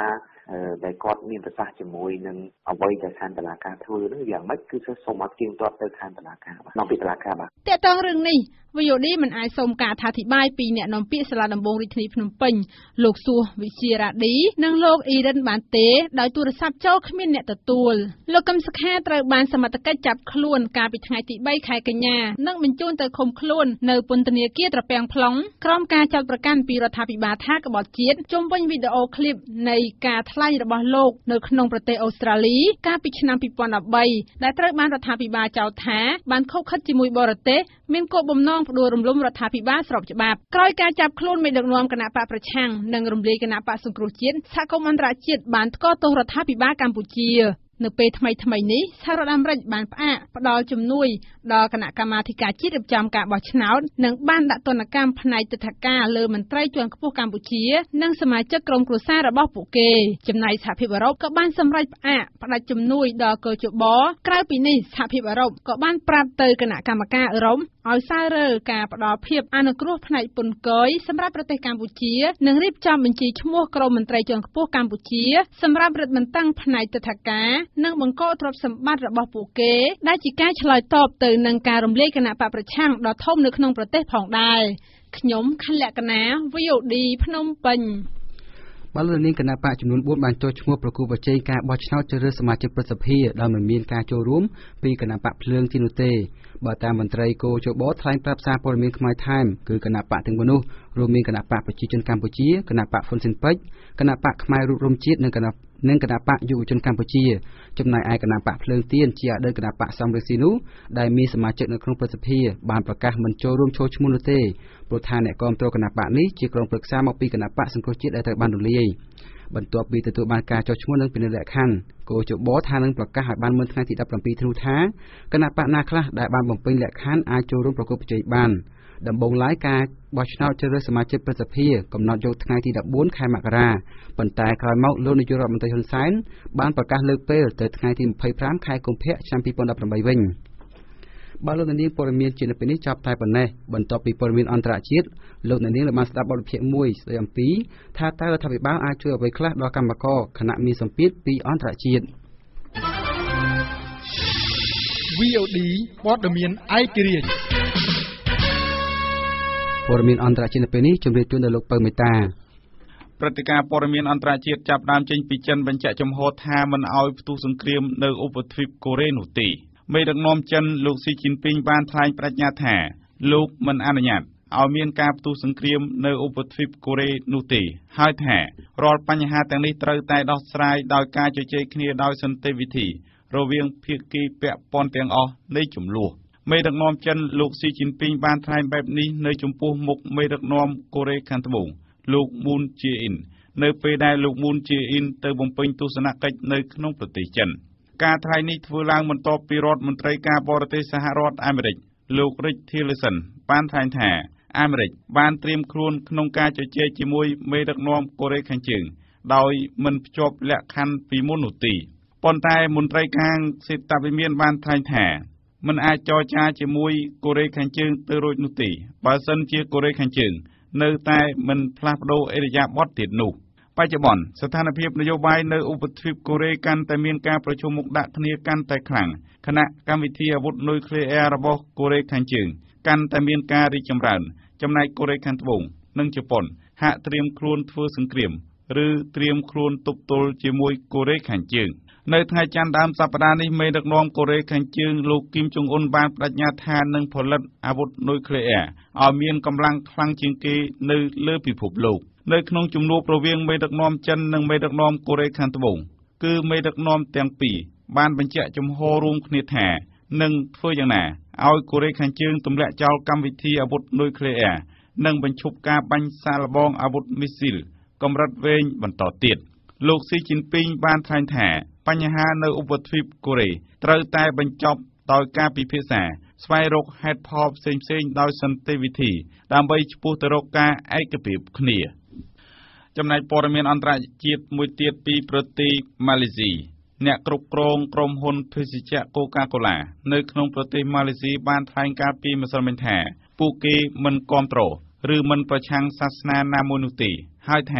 ដែលគាត់មានប្រសាសន៍ជាមួយនឹងអ្វីដែលខាងតុលាការធ្វើនោះយ៉ាងម៉េចគឺសូមឲ្យទៀងទាត់ទៅខាងតុលាការបាទក្នុងពីតុលាការបាទតើតើរឿងនេះ វី អូ ឌី មិនអាចសូមការអធិប្បាយពីអ្នកនាំពាក្យសាលាដំបងរាជធានីភ្នំពេញលោកសួសវិជារ៉ាឌីនិងលោកអ៊ីរិនបានទេដោយទូរស័ព្ទចូលគ្មានអ្នកទទួលលោកកឹមសុខាត្រូវបានសមត្ថកិច្ចចាប់ខ្លួនកាលពីថ្ងៃទីបីខែកញ្ញានិងបញ្ជូនទៅឃុំខ្លួននៅពន្ធនាគារត្រពាំង ប្លង់ក្រោមការចាប់ប្រកាន់ពីរដ្ឋាភិបាលថាក្បត់ជាតិជុំវិញវីដេអូឃ្លីបនៃការថ្លែងរបស់លោកនៅក្នុងប្រទេសអូស្ត្រាលីកាលពីឆ្នាំពីរពាន់ដប់បីដែលត្រូវបានរដ្ឋាភិបាលចោទថាបានខុបខិតជាមួយបរទេសមានគោលបំណងផ្ដួលរំលំរដ្ឋាភិបាលស្របច្បាប់ក្រោយការចាប់ខ្លួនមេដឹកនាំគណៈបកប្រឆាំងនិងរំលាយគណៈបកសង្គ្រោះជាតិសហគមន៍អន្តរជាតិបានថ្កោលទោសរដ្ឋាភិបាលកម្ពុជានៅពេលថ្មីថ្មីនេះសហរដ្ឋអាមេរិកបានផ្អាកផ្ដល់ជំនួយដល់គណៈកម្មាធិការជាតិរៀបចំការបោះឆ្នោតនិងបានដាក់ទណ្ឌកម្មផ្នែកទិដ្ឋាការលើមន្ត្រីជាន់ខ្ពស់កម្ពុជានិងសមាជិកក្រុមគ្រួសាររបស់ពួកគេចំណែកសហភាពអឺរ៉ុបក៏បានសម្រេចផ្អាកផ្ដាច់ជំនួយដល់កោជបក្រៅពីនេះសហភាពអឺរ៉ុបក៏បានប្រាប់ទៅគណៈកម្មការអឺរ៉ុបឲ្យសាររើការផ្ដល់ភាពអនុគ្រោះផ្នែកពន្ធគយសម្រាប់ប្រទេសកម្ពុជានិងរៀបចំបញ្ជីឈ្មោះក្រុមមន្ត្រីជាន់ខ្ពស់កម្ពុជាសម្រាប់រឹតបន្តឹងផ្នែកទិដ្ឋាការនិងបង្កទ្រព្យសម្បត្តិរបស់ពួកគេដែលជាការឆ្លើយតបទៅនឹងការរំលាយគណៈបកប្រឆាំងដ៏ធំនៅក្នុងប្រទេសផងដែរខ្ញុំខលក្ខណា វី អូ ឌី ភ្នំពេញបាទលោកនាងគណៈបកចំនួនបួនបានចុះឈ្មោះប្រគល់បច្ចេកការបោះឆ្នោតជ្រើសរើសសមាជិកព្រឹទ្ធសភាដោយមិនមានការចូលរួមពីគណៈបកភ្លើងទីនោះទេបើតាមមន្ត្រីគោជបថ្លែងប្រាប់សារព័ត៌មានខ្មែរថៃមគឺគណៈបកទាំងនោះរួមមានគណៈបកប្រជាជនកម្ពុជាគណៈបកហ៊ុនស៊ិនពេជ្រគណៈបកខ្មែររួបរមជាតិនិងគណៈនិងគណៈបកយុវជនកម្ពុជាចំណែកឯគណៈបកភ្លើងទៀនជាអតីតគណៈបកសំរងស៊ីនោះដែលមានសមាជិកនៅក្នុងព្រឹទ្ធសភាបានប្រកាសមិនចូលរួមចូលឈ្មោះនោះទេព្រោះថាអ្នកគាំទ្រគណៈបកនេះជាក្រុមប្រឹក្សាមកពីគណៈបកសង្គ្រោះជាតិដែលត្រូវបានរលាយបន្ទាប់ពីទទួលបានការចុះឈ្មោះនិងពិនិត្យលក្ខខណ្ឌគោជបថានឹងប្រកាសឲ្យបានមុនថ្ងៃទីដប់ប្រាំពីរធ្នូថាគណៈបកណាខ្លះដែលបានបំពេញលក្ខខណ្ឌអាចចូលរួមប្រគល់ប្រជែងបានដំបូងឡើយការបោះឆ្នោតជ្រើសរើសសមាជិកព្រឹទ្ធសភាកំណត់យកថ្ងៃទីដប់បួនខែមករាប៉ុន្តែក្រោយមកលោកនាយករដ្ឋមន្ត្រីហ៊ុនសែនបានប្រកាសលើកពេលទៅថ្ងៃទីម្ភៃប្រាំខែកុម្ភៈឆ្នាំពីរពាន់ដប់ប្រាំបីវិញបាទលោកនាងព័ត៌មានជានៅពេលនេះចប់តែប៉ុណ្ណេះបន្ទាប់ពីព័ត៌មានអន្តរជាតិលោកនាងបានស្ដាប់បទវិភាគមួយស្ដីអំពីថាតើរដ្ឋាភិបាលអាចជួយអ្វីខ្លះដល់កម្មករខណៈមានសម្ពាធពីអន្តរជាតិវី អូ ឌី ព័ត៌មានឯករាជ្យព័ត៌មានអន្តរជាតិនៅពេលនេះជម្រាបជូនដល់លោកពៅមេតាព្រឹត្តិការណ៍ព័ត៌មានអន្តរជាតិចាប់ផ្ដើមចេញពីចិនបញ្ជាក់ចំហថាមិនអោយផ្ទុះសង្គ្រាមនៅឧបទ្វីបកូរ៉េនោះទេមេដឹកនាំចិនលោកស៊ីជីនពីងបានថ្លែងបដិញ្ញាថាលោកមិនអនុញ្ញាតឲ្យមានការផ្ទុះសង្គ្រាមនៅឧបទ្វីបកូរ៉េនោះទេហើយថារាល់បញ្ហាទាំងនេះត្រូវតែដោះស្រាយដោយការជជែកគ្នាដោយសន្តិវិធីរវាងភាគីពាក់ព័ន្ធទាំងអស់នៃជម្លោះមេដឹកនាំចិនលោកស៊ីជីនពីងបានថ្លែងបែបនេះនៅចំពោះមុខមេដឹកនាំកូរ៉េខាងត្បូងលោកមូនជេអ៊ីននៅពេលដែលលោកមូនជេអ៊ីនទៅបំពេញទស្សនកិច្ចនៅក្នុងប្រទេសចិនការថ្លែងនេះធ្វើឡើងបន្ទាប់ពីរដ្ឋមន្ត្រីការបរទេសសហរដ្ឋអាមេរិកលោក Rick Tillerson បានថ្លែងថាអាមេរិកបានត្រៀមខ្លួនក្នុងការជជែកជាមួយមេដឹកនាំកូរ៉េខាងជើងដោយមិនភ្ជាប់លក្ខខណ្ឌពីមុននោះទេប៉ុន្តែមន្ត្រីខាងសេដ្ឋវិមានបានថ្លែងថាមិនអាចចរចាជាមួយកូរ៉េខាងជើងទៅរួចនោះទេបើសិនជាកូរ៉េខាងជើងនៅតែមិនផ្លាស់ប្ដូរឥរិយាបថទៀតនោះបច្ចុប្បន្នស្ថានភាពនយោបាយនៅឧបទ្វីបកូរ៉េកាន់តែមានការប្រជុំមុខដាក់គ្នាកាន់តែខ្លាំងគណៈកម្មវិធីអាវុធនុយក្លេអ៊ែររបស់កូរ៉េខាងជើងកាន់តែមានការរីកចម្រើនចំណែកកូរ៉េខាងត្បូងនិងជប៉ុនហាក់ត្រៀមខ្លួនធ្វើសង្គ្រាមឬត្រៀមខ្លួនទប់ទល់ជាមួយកូរ៉េខាងជើងនៅថ្ងៃច័ន្ទដើមសប្តាហ៍នេះមេដឹកនាំកូរ៉េខាងជើងលោកគីមចុងអ៊ុនបានបដិញ្ញាថានឹងផលិតអាវុធនុយក្លេអ៊ែរឲ្យមានកម្លាំងខ្លាំងជាងគេនៅលើពិភពលោកនៅក្នុងជំនួបរវាងមេដឹកនាំចិននិងមេដឹកនាំកូរ៉េខាងត្បូងគឺមេដឹកនាំទាំងពីរបានបញ្ជាក់ចំហរួមគ្នាថានឹងធ្វើយ៉ាងណាឲ្យកូរ៉េខាងជើងទម្លាក់ចោលកម្មវិធីអាវុធនុយក្លេអ៊ែរនិងបញ្ឈប់ការបាញ់សាកល្បងអាវុធមីស៊ីលកម្រិតវែងបន្តទៀតលោកស៊ីជីនពីងបានថ្លែងថាបញ្ហានៅឧបទ្វីបកូរ៉េត្រូវតែបញ្ចប់ដោយការពិភាក្សាស្វែងរកហេតុផលផ្សេងៗដោយសន្តិវិធីដើម្បីឆ្ពោះទៅរកការឯកភាពគ្នាចំណែកព័ត៌មានអន្តរជាតិមួយទៀតពីប្រទេសម៉ាឡេស៊ីអ្នកគ្រប់គ្រងក្រុមហ៊ុនភេសជ្ជៈ Coca-Cola នៅក្នុងប្រទេសម៉ាឡេស៊ីបានថ្លែងការពីម្សិលមិញថាពួកគេមិនគាំទ្រឬមិនប្រឆាំងសាសនាណាមួយនោះទេហើយថា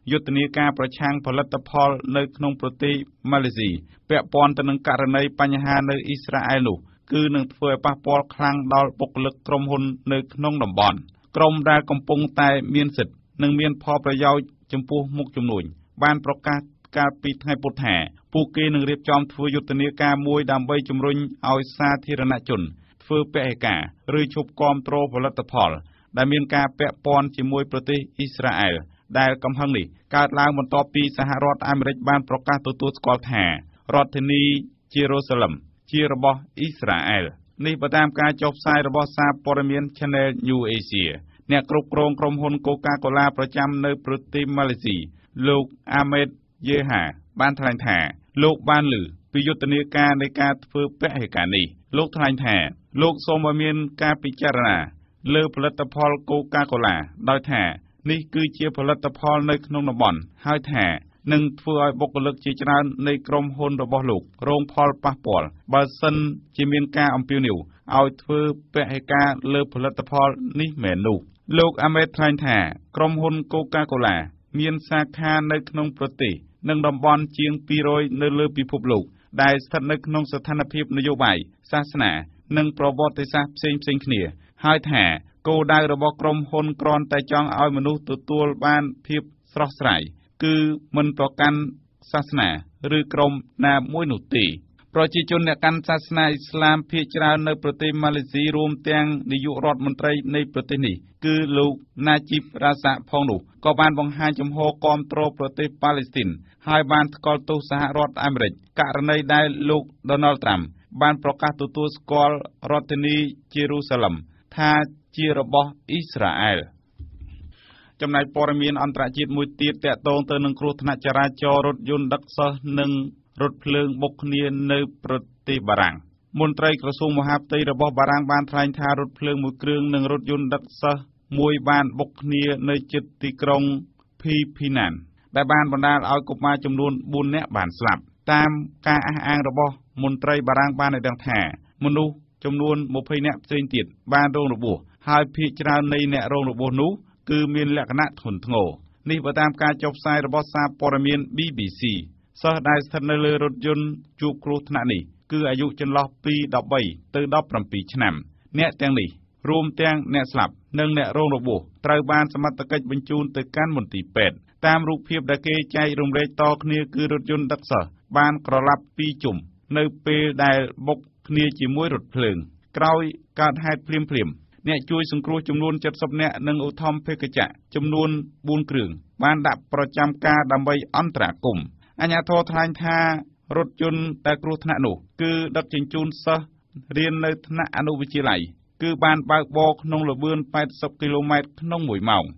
យុទ្ធនាការប្រឆាំងផលិតផលនៅក្នុងប្រទេសម៉ាឡេស៊ីពាក់ព័ន្ធទៅនឹងករណីបញ្ហានៅអ៊ីស្រាអែលនោះគឺនឹងធ្វើឲ្យប៉ះពាល់ខ្លាំងដល់បុគ្គលិកក្រុមហ៊ុននៅក្នុងតំបន់ក្រុមដែលកំពុងតែមានសិទ្ធិនិងមានផលប្រយោជន៍ចំពោះមុខជំនួញបានប្រកាសកាលពីថ្ងៃពុធថាពួកគេនឹងរៀបចំធ្វើយុទ្ធនាការមួយដើម្បីជំរុញឲ្យសាធារណជនធ្វើពហិការឬឈប់គាំទ្រផលិតផលដែលមានការពាក់ព័ន្ធជាមួយប្រទេសអ៊ីស្រាអែលដែលកំហឹងនេះកើតឡើងបន្ទាប់ពីសហរដ្ឋអាមេរិកបានប្រកាសទទួលស្គាល់ថារដ្ឋធានីយេរូសាឡឹមជារបស់អ៊ីស្រាអែលនេះបើតាមការចុះផ្សាយរបស់សារព័ត៌មាន Channel New Asia អ្នកគ្រប់គ្រងក្រុមហ៊ុន Coca-Cola ប្រចាំនៅប្រទេសម៉ាឡេស៊ីលោក Ahmed Yeha បានថ្លែងថាលោកបានឮពីយុទ្ធនាការនៃការធ្វើពហិការនេះលោកថ្លែងថាលោកសូមឲ្យមានការពិចារណាលើផលិតផល Coca-Cola ដោយថានេះគឺជាផលិតផលនៅក្នុងតំបន់ហើយថានឹងធ្វើឲ្យបុគ្គលិកជាច្រើននៃក្រុមហ៊ុនរបស់លោករងផលប៉ះពាល់បើសិនជាមានការអំពាវនាវឲ្យធ្វើពហិការលើផលិតផលនេះមែននោះលោកអាមេតថ្លែងថាក្រុមហ៊ុន Coca-Cola មានសាខានៅក្នុងប្រទេសនិងតំបន់ជាងពីររយនៅលើពិភពលោកដែលស្ថិតនៅក្នុងស្ថានភាពនយោបាយសាសនានិងប្រវត្តិសាស្ត្រផ្សេងៗគ្នាហើយថាគោលដៅរបស់ក្រុមហ៊ុនគ្រាន់តែចង់ឲ្យមនុស្សទទួលបានភាពស្រស់ស្រាយគឺមិនប្រកាន់សាសនាឬក្រុមណាមួយនោះទេប្រជាជនអ្នកកាន់សាសនាអ៊ីស្លាមភាគច្រើននៅប្រទេសម៉ាឡេស៊ីរួមទាំងនាយករដ្ឋមន្ត្រីនៃប្រទេសនេះគឺលោកណាជីបរ៉ាសាផងនោះក៏បានបង្ហាញចំហគាំទ្រប្រទេសប៉ាឡេស្ទីនហើយបានថ្កោលទោសសហរដ្ឋអាមេរិកករណីដែលលោក Donald Trump បានប្រកាសទទួលស្គាល់រដ្ឋធានីយេរូសាឡឹមថាជារបស់អ៊ីស្រាអែលចំណែកព័ត៌មានអន្តរជាតិមួយទៀតទាក់ទងទៅនឹងគ្រោះថ្នាក់ចរាចរណ៍រថយន្តដឹកសិស្សនិងរថភ្លើងបុកគ្នានៅប្រទេសបារាំងមន្ត្រីក្រសួងមហាផ្ទៃរបស់បារាំងបានថ្លែងថារថភ្លើងមួយគ្រឿងនិងរថយន្តដឹកសិស្សមួយបានបុកគ្នានៅជិតទីក្រុងភីភីណានដែលបានបណ្ដាលឲ្យកុមារចំនួនបួននាក់បានស្លាប់តាមការអះអាងរបស់មន្ត្រីបារាំងបានឲ្យដឹងថាមនុស្សចំនួនម្ភៃនាក់ផ្សេងទៀតបានរងរបួសហើយភាគច្រើននៃអ្នករងរបួសនោះគឺមានលក្ខណៈធ្ងន់ធ្ងរនេះបើតាមការចុះផ្សាយរបស់សារព័ត៌មាន ប៊ី ប៊ី ស៊ី សិស្សដែលស្ថិតនៅលើរថយន្តជួបគ្រោះថ្នាក់នេះគឺអាយុចន្លោះពីដប់បីទៅដប់ប្រាំពីរឆ្នាំអ្នកទាំងនេះរួមទាំងអ្នកស្លាប់និងអ្នករងរបួសត្រូវបានសមត្ថកិច្ចបញ្ជូនទៅកាន់មន្ទីរពេទ្យតាមរូបភាពដែលគេចែករំលែកតគ្នាគឺរថយន្តដឹកសិស្សបានក្រឡាប់ពីរជុំនៅពេលដែលបុកគ្នាជាមួយរថភ្លើងក្រោយកើតហេតុភ្លាមភ្លាមអ្នកជួយសង្គ្រោះចំនួន칠십នាក់និងឧទ្ធម្ភាគចក្រចំនួនបួនគ្រឿងបានដាក់ប្រចាំការដើម្បីអន្តរាគមន៍អាជ្ញាធរថ្លែងថារថយន្តដែលគ្រោះថ្នាក់នោះគឺដឹកជញ្ជូនសិស្សរៀននៅថ្នាក់អនុវិទ្យាល័យគឺបានបើកបរក្នុងល្បឿនแปดสิบគីឡូម៉ែត្រក្នុងមួយម៉ោង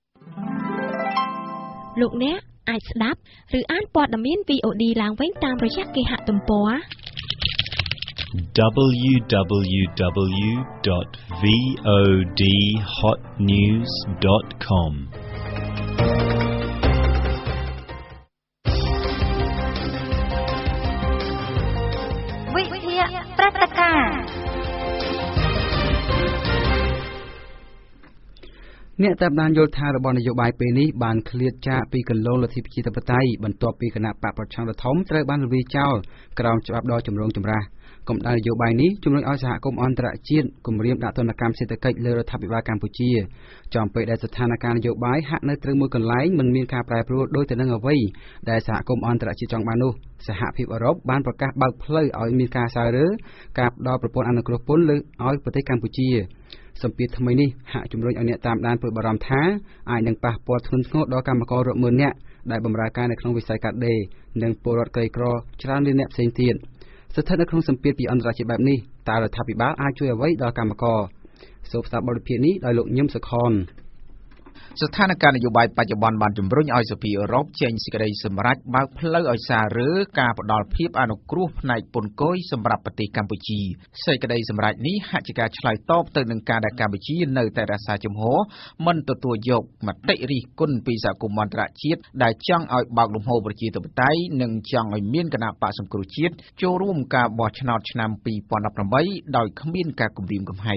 លោកអ្នកអាចស្ដាប់ឬអានព័ត៌មាន វី អូ ឌី ឡើងវិញតាមរយៈគេហទំព័រ double-u double-u double-u dot v o d hot news dot com វិទ្យាព្រឹត្តិការណ៍អ្នកតាមដានយល់ថារបស់នយោបាយពេលនេះបានឃ្លាតចាកពីគន្លងលទ្ធិប្រជាធិបតេយ្យបន្ទាប់ពីគណៈបកប្រឆាំងរដ្ឋធំត្រូវបានរំលាយចោលក្រោមច្បាប់ដ៏ចម្រូងចម្រាសគំនិតនយោបាយនេះជំរុញឲ្យសហគមន៍អន្តរជាតិគម្រាមដាក់ទណ្ឌកម្មសេដ្ឋកិច្ចលើរដ្ឋាភិបាលកម្ពុជាចំពេលដែលស្ថានភាពនយោបាយហាក់នៅត្រូវមួយកន្លែងមិនមានការប្រែប្រួលដោយទៅនឹងអ្វីដែលសហគមន៍អន្តរជាតិចង់បាននោះសហភាពអឺរ៉ុបបានប្រកាសបើកផ្លូវឲ្យមានការសើរើការផ្ដល់ប្រព័ន្ធអនុគ្រោះពន្ធលើឲ្យប្រទេសកម្ពុជាសម្ពាធថ្មីនេះហាក់ជំរុញឲ្យអ្នកតាមដានព្រួយបារម្ភថាអាចនឹងប៉ះពាល់ធ្ងន់ធ្ងរដល់កម្មកររាប់ម៉ឺននាក់ដែលបម្រើការនៅក្នុងវិស័យកាត់ដេរនិងពលរដ្ឋក្រីក្រច្រើនលានអ្នកផ្សេងទៀតស្ថិតនៅក្នុងសម្ពាធពីអន្តរជាតិបែបនេះតើរដ្ឋាភិបាលអាចជួយអ្វីដល់កម្មករសូមស្ដាប់បទវិភាគនេះដោយលោកញឹមសុខនស្ថានភាពនយោបាយបច្ចុប្បន្នបានជំរុញឲ្យសភាអឺរ៉ុបចេញសេចក្តីសម្រេចបើកផ្លូវឲ្យសាររើការផ្ដល់ភាពអនុគ្រោះផ្នែកពន្ធគយសម្រាប់ប្រទេសកម្ពុជាសេចក្តីសម្រេចនេះហាក់ជាការឆ្លើយតបទៅនឹងការដែលកម្ពុជានៅតែរក្សាជំហរមិនទទួលយកមតិរិះគន់ពីសហគមន៍អន្តរជាតិដែលចង់ឲ្យបើកលំហូរប្រជាធិបតេយ្យនិងចង់ឲ្យមានគណៈបកសង្គ្រោះជាតិចូលរួមការបោះឆ្នោតឆ្នាំពីរពាន់ដប់ប្រាំបីដោយគ្មានការគំរាមកំហែង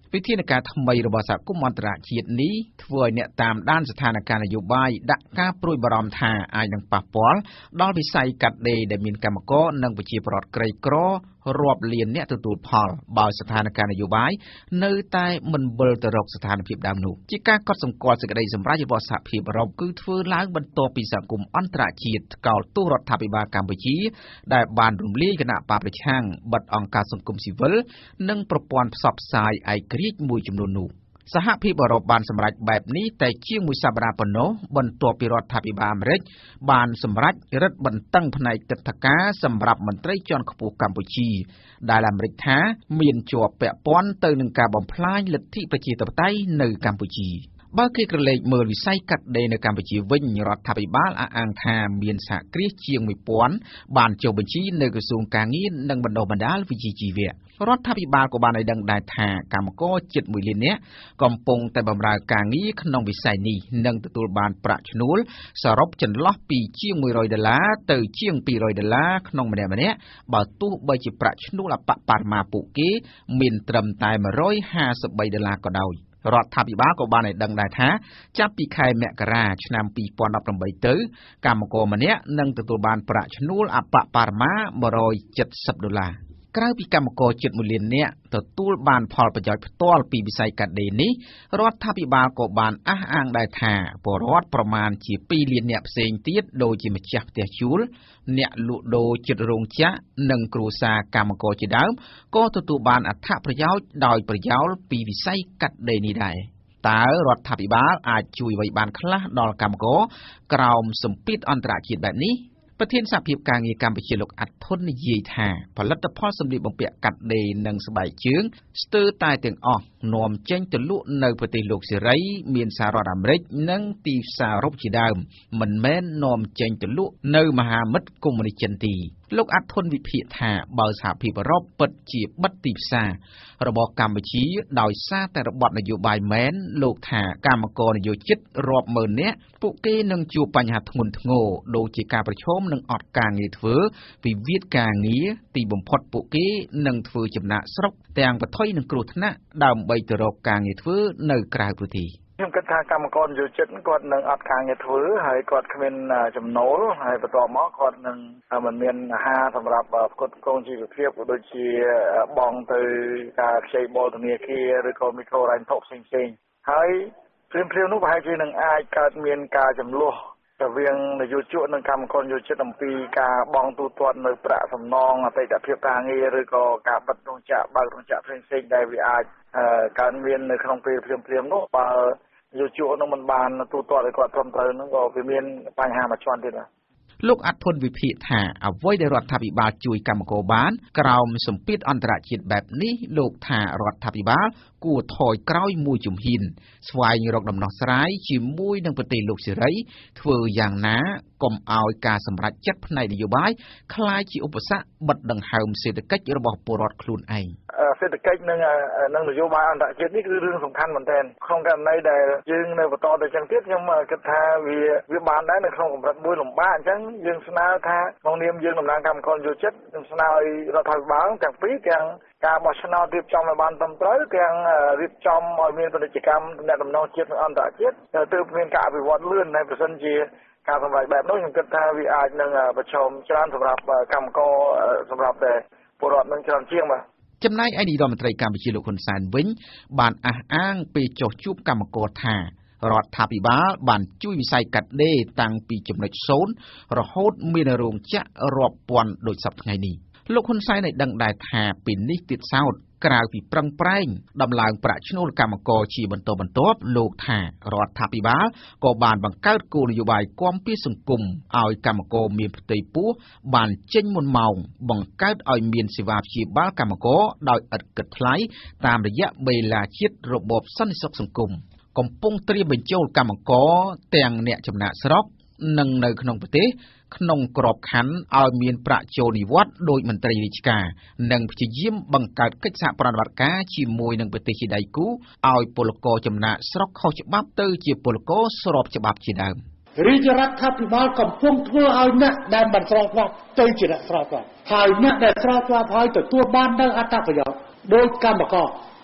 វិធានការថ្មីរបស់សហគមន៍អន្តរជាតិនេះធ្វើឲ្យអ្នកតាមដានស្ថានភាពនយោបាយដាក់ការព្រួយបារម្ភថាអាចនឹងប៉ះពាល់ដល់វិស័យកាត់ដេរដែលមានកម្មករនិងប្រជាពលរដ្ឋក្រីក្ររាប់លានអ្នកទទួលផលបើស្ថានភាពនយោបាយនៅតែមិនវិលទៅរកស្ថានភាពដើមនោះជាការកត់សម្គាល់សេចក្តីសម្រេចរបស់សហភាពអឺរ៉ុបគឺធ្វើឡើងបន្ទាប់ពីសហគមន៍អន្តរជាតិថ្កោលទោសរដ្ឋាភិបាលកម្ពុជាដែលបានរំលាយគណៈបកប្រឆាំងបិទអង្គការសង្គមស៊ីវិលនិងប្រព័ន្ធផ្សព្វផ្សាយឯករាជ្យមួយចំនួននោះសហភាពអឺរ៉ុបបានសម្រេចបែបនេះតែជាងមួយសប្តាហ៍ប៉ុណ្ណោះបន្ទាប់ពីរដ្ឋាភិបាលអាមេរិកបានសម្រេចរឹតបន្តឹងផ្នែកទិដ្ឋាការសម្រាប់មន្ត្រីជាន់ខ្ពស់កម្ពុជាដែលអាមេរិកថាមានជាប់ពាក់ព័ន្ធទៅនឹងការបំផ្លាញលទ្ធិប្រជាធិបតេយ្យនៅកម្ពុជាបើគេក្រឡេកមើលវិស័យកាត់ដេរនៅកម្ពុជាវិញរដ្ឋាភិបាលអះអាងថាមានសហគ្រាសជាង មួយពាន់ បានចុះបញ្ជីនៅក្រសួងការងារនិងបណ្ដុះបណ្ដាលវិជ្ជាជីវៈរដ្ឋាភិបាលក៏បានឲ្យដឹងដែរថាកម្មករជិតមួយលាននាក់កំពុងតែបម្រើការងារក្នុងវិស័យនេះនិងទទួលបានប្រាក់ឈ្នួលសរុបចន្លោះពីជាងមួយរយដុល្លារទៅជាងពីររយដុល្លារក្នុងម្នាក់ម្នាក់បើទោះបីជាប្រាក់ឈ្នួលអបបរមាពួកគេមានត្រឹមតែមួយរយហាសិបបីដុល្លារក៏ដោយរដ្ឋាភិបាលក៏បានឲ្យដឹងដែរថាចាប់ពីខែមករាឆ្នាំពីរពាន់ដប់ប្រាំបីទៅកម្មករម្នាក់នឹងទទួលបានប្រាក់ឈ្នួលអបបរមាមួយរយចិតសិបដុល្លារក្រៅពីកម្មករជិតមួយលាននាក់ទទួលបានផលប្រយោជន៍ផ្ទាល់ពីវិស័យកាត់ដេរនេះរដ្ឋាភិបាលក៏បានអះអាងដែរថាពលរដ្ឋប្រមាណជាពីរលាននាក់ផ្សេងទៀតដូចជាម្ចាស់ផ្ទះជួលអ្នកលក់ដូរជិតរោងចក្រនិងគ្រួសារកម្មករជាដើមក៏ទទួលបានអត្ថប្រយោជន៍ដោយប្រយោលពីវិស័យកាត់ដេរនេះដែរតើរដ្ឋាភិបាលអាចជួយអ្វីបានខ្លះដល់កម្មករក្រោមសម្ពាធអន្តរជាតិបែបនេះប្រធានសហភាពការងារកម្ពុជាលោកអាត់ធុននិយាយថាផលិតផលសម្លៀកបំពាក់កាត់ដេរនិងស្បែកជើងស្ទើរតែទាំងអស់នាំចេញទៅលក់នៅប្រទេសលោកសេរីមានសហរដ្ឋអាមេរិកនិងទីផ្សារអឺរ៉ុបជាដើមមិនមែននាំចេញទៅលក់នៅមហាមិត្តកុម្មុយនីសចិនទេលោកអាត់ធុនវិភាគថាបើសហភាពអឺរ៉ុបពិតជាបិទទីផ្សាររបស់កម្ពុជាដោយសារតែរបបនយោបាយមែនលោកថាកម្មករនយោជិតរាប់ម៉ឺននាក់ពួកគេនឹងជួបបញ្ហាធ្ងន់ធ្ងរដូចជាការប្រឈមនឹងអត់ការងារធ្វើវិវាទការងារទីបំផុតពួកគេនឹងធ្វើចំណាកស្រុកទាំងប្រថុយនឹងគ្រោះថ្នាក់ដើម្បីទៅរកការងារធ្វើនៅក្រៅប្រទេសខ្ញុំគិតថាកម្មករនយោជិតគាត់នឹងអត់ការងារធ្វើហើយគាត់គ្មានចំណូលហើយបន្ទាប់មកគាត់នឹងមិនមានអាហារសម្រាប់ផ្គត់ផ្គង់ជីវភាពក៏ដូចជាបងទៅការខ្ចីបុលធនាគារឬក៏មីក្រូហិរញ្ញវត្ថុផ្សេងផ្សេងហើយព្រាមព្រាមនោះប្រហែលជានឹងអាចកើតមានការចំនួនរវាងនយោជកនិងកម្មករនយោជិតអំពីការបងទូទាត់នៅប្រាក់សំណងអតីតភាពការងារឬក៏ការបិទរោងចក្របើករោងចក្រផ្សេងផ្សេងដែលវាអាចកើតមាននៅក្នុងពេលព្រាមព្រាមនោះបើយោជកនោះមិនបានទូទាត់ឲ្យគាត់ត្រឹមត្រូវនោះក៏វាមានបញ្ហាមួយជាន់ទៀតដែរលោកអាត់ធុនវិភាគថាអ្វីដែលរដ្ឋាភិបាលជួយកម្មករបានក្រោមសម្ពាធអន្តរជាតិបែបនេះលោកថារដ្ឋាភិបាលគួរថយក្រោយមួយជំហានស្វែងរកដំណោះស្រាយជាមួយនឹងប្រទេសលោកសេរីធ្វើយ៉ាងណាកុំឲ្យការសម្រេចចិត្តផ្នែកនយោបាយក្លាយជាឧបសគ្គបិទដង្ហើមសេដ្ឋកិច្ចរបស់ពលរដ្ឋខ្លួនឯងសេដ្ឋកិច្ចនិងនិងនយោបាយអន្តរជាតិនេះគឺរឿងសំខាន់មែនទែនក្នុងករណីដែលយើងនៅបន្តទៅចឹងទៀតខ្ញុំគិតថាវាវាបានដែរនៅក្នុងកម្រិតមួយលំបាកអញ្ចឹងយើងស្នើថាក្នុងនាមយើងតំណាងកម្មករនយោជិតខ្ញុំស្នើឲ្យរដ្ឋាភិបាលទាំងពីរទាំងការបោះឆ្នោតរៀបចំឲ្យបានត្រឹមត្រូវទាំងរៀបចំឲ្យមានពាណិជ្ជកម្មទំនាក់ទំនងជាតិនិងអន្តរជាតិទើបមានការអភិវឌ្ឍលឿនហើយប្រសិនជាការសម្រេចបែបនោះខ្ញុំគិតថាវាអាចនឹងប្រឈមច្រើនសម្រាប់កម្មករសម្រាប់តែពលរដ្ឋនឹងច្រើនជាងបាទចំណែកឯនាយរដ្ឋមន្ត្រីកម្ពុជាលោកហ៊ុនសែនវិញបានអះអាងពេលចុះជួបកម្មករថារដ្ឋាភិបាលបានជួយវិស័យកាត់ដេរតាំងពីចំណុចសូន្យរហូតមានរោងចក្ររាប់ពាន់ដូចសប្តាហ៍ថ្ងៃនេះលោកហ៊ុនសែនបានដឹងដែរថាពីនេះទៀតសោតក្រៅពីប្រឹងប្រែងដំឡើងប្រាក់ឈ្នួលកម្មករជាបន្តបន្ទាប់លោកថារដ្ឋាភិបាលក៏បានបង្កើតគោលនយោបាយគាំពារសង្គមឲ្យកម្មករមានផ្ទៃពោះបានចេញមុនម៉ោងបង្កើតឲ្យមានសេវាព្យាបាលកម្មករដោយឥតគិតថ្លៃតាមរយៈបេឡាជាតិរបបសន្តិសុខសង្គមកំពុងត្រៀមបញ្ចូលកម្មករទាំងអ្នកចំណាកស្រុកនិងនៅក្នុងប្រទេសក្នុងក្របខ័ណ្ឌឲ្យមានប្រាក់ចូលនិវត្តន៍ដោយមន្ត្រីរាជការនិងព្យាយាមបង្កើតកិច្ចសហប្រតិបត្តិការជាមួយនឹងប្រទេសជាដៃគូឲ្យពលករចំណាកស្រុកខុសច្បាប់ទៅជាពលករស្របច្បាប់ជាដើមរាជរដ្ឋាភិបាលកំពុងធ្វើឲ្យអ្នកដែលមិនស្របច្បាប់ទៅជាអ្នកស្របច្បាប់ហើយអ្នកដែលស្របច្បាប់ហើយទទួលបាននៅអត្ថប្រយោជន៍ដោយកម្មករ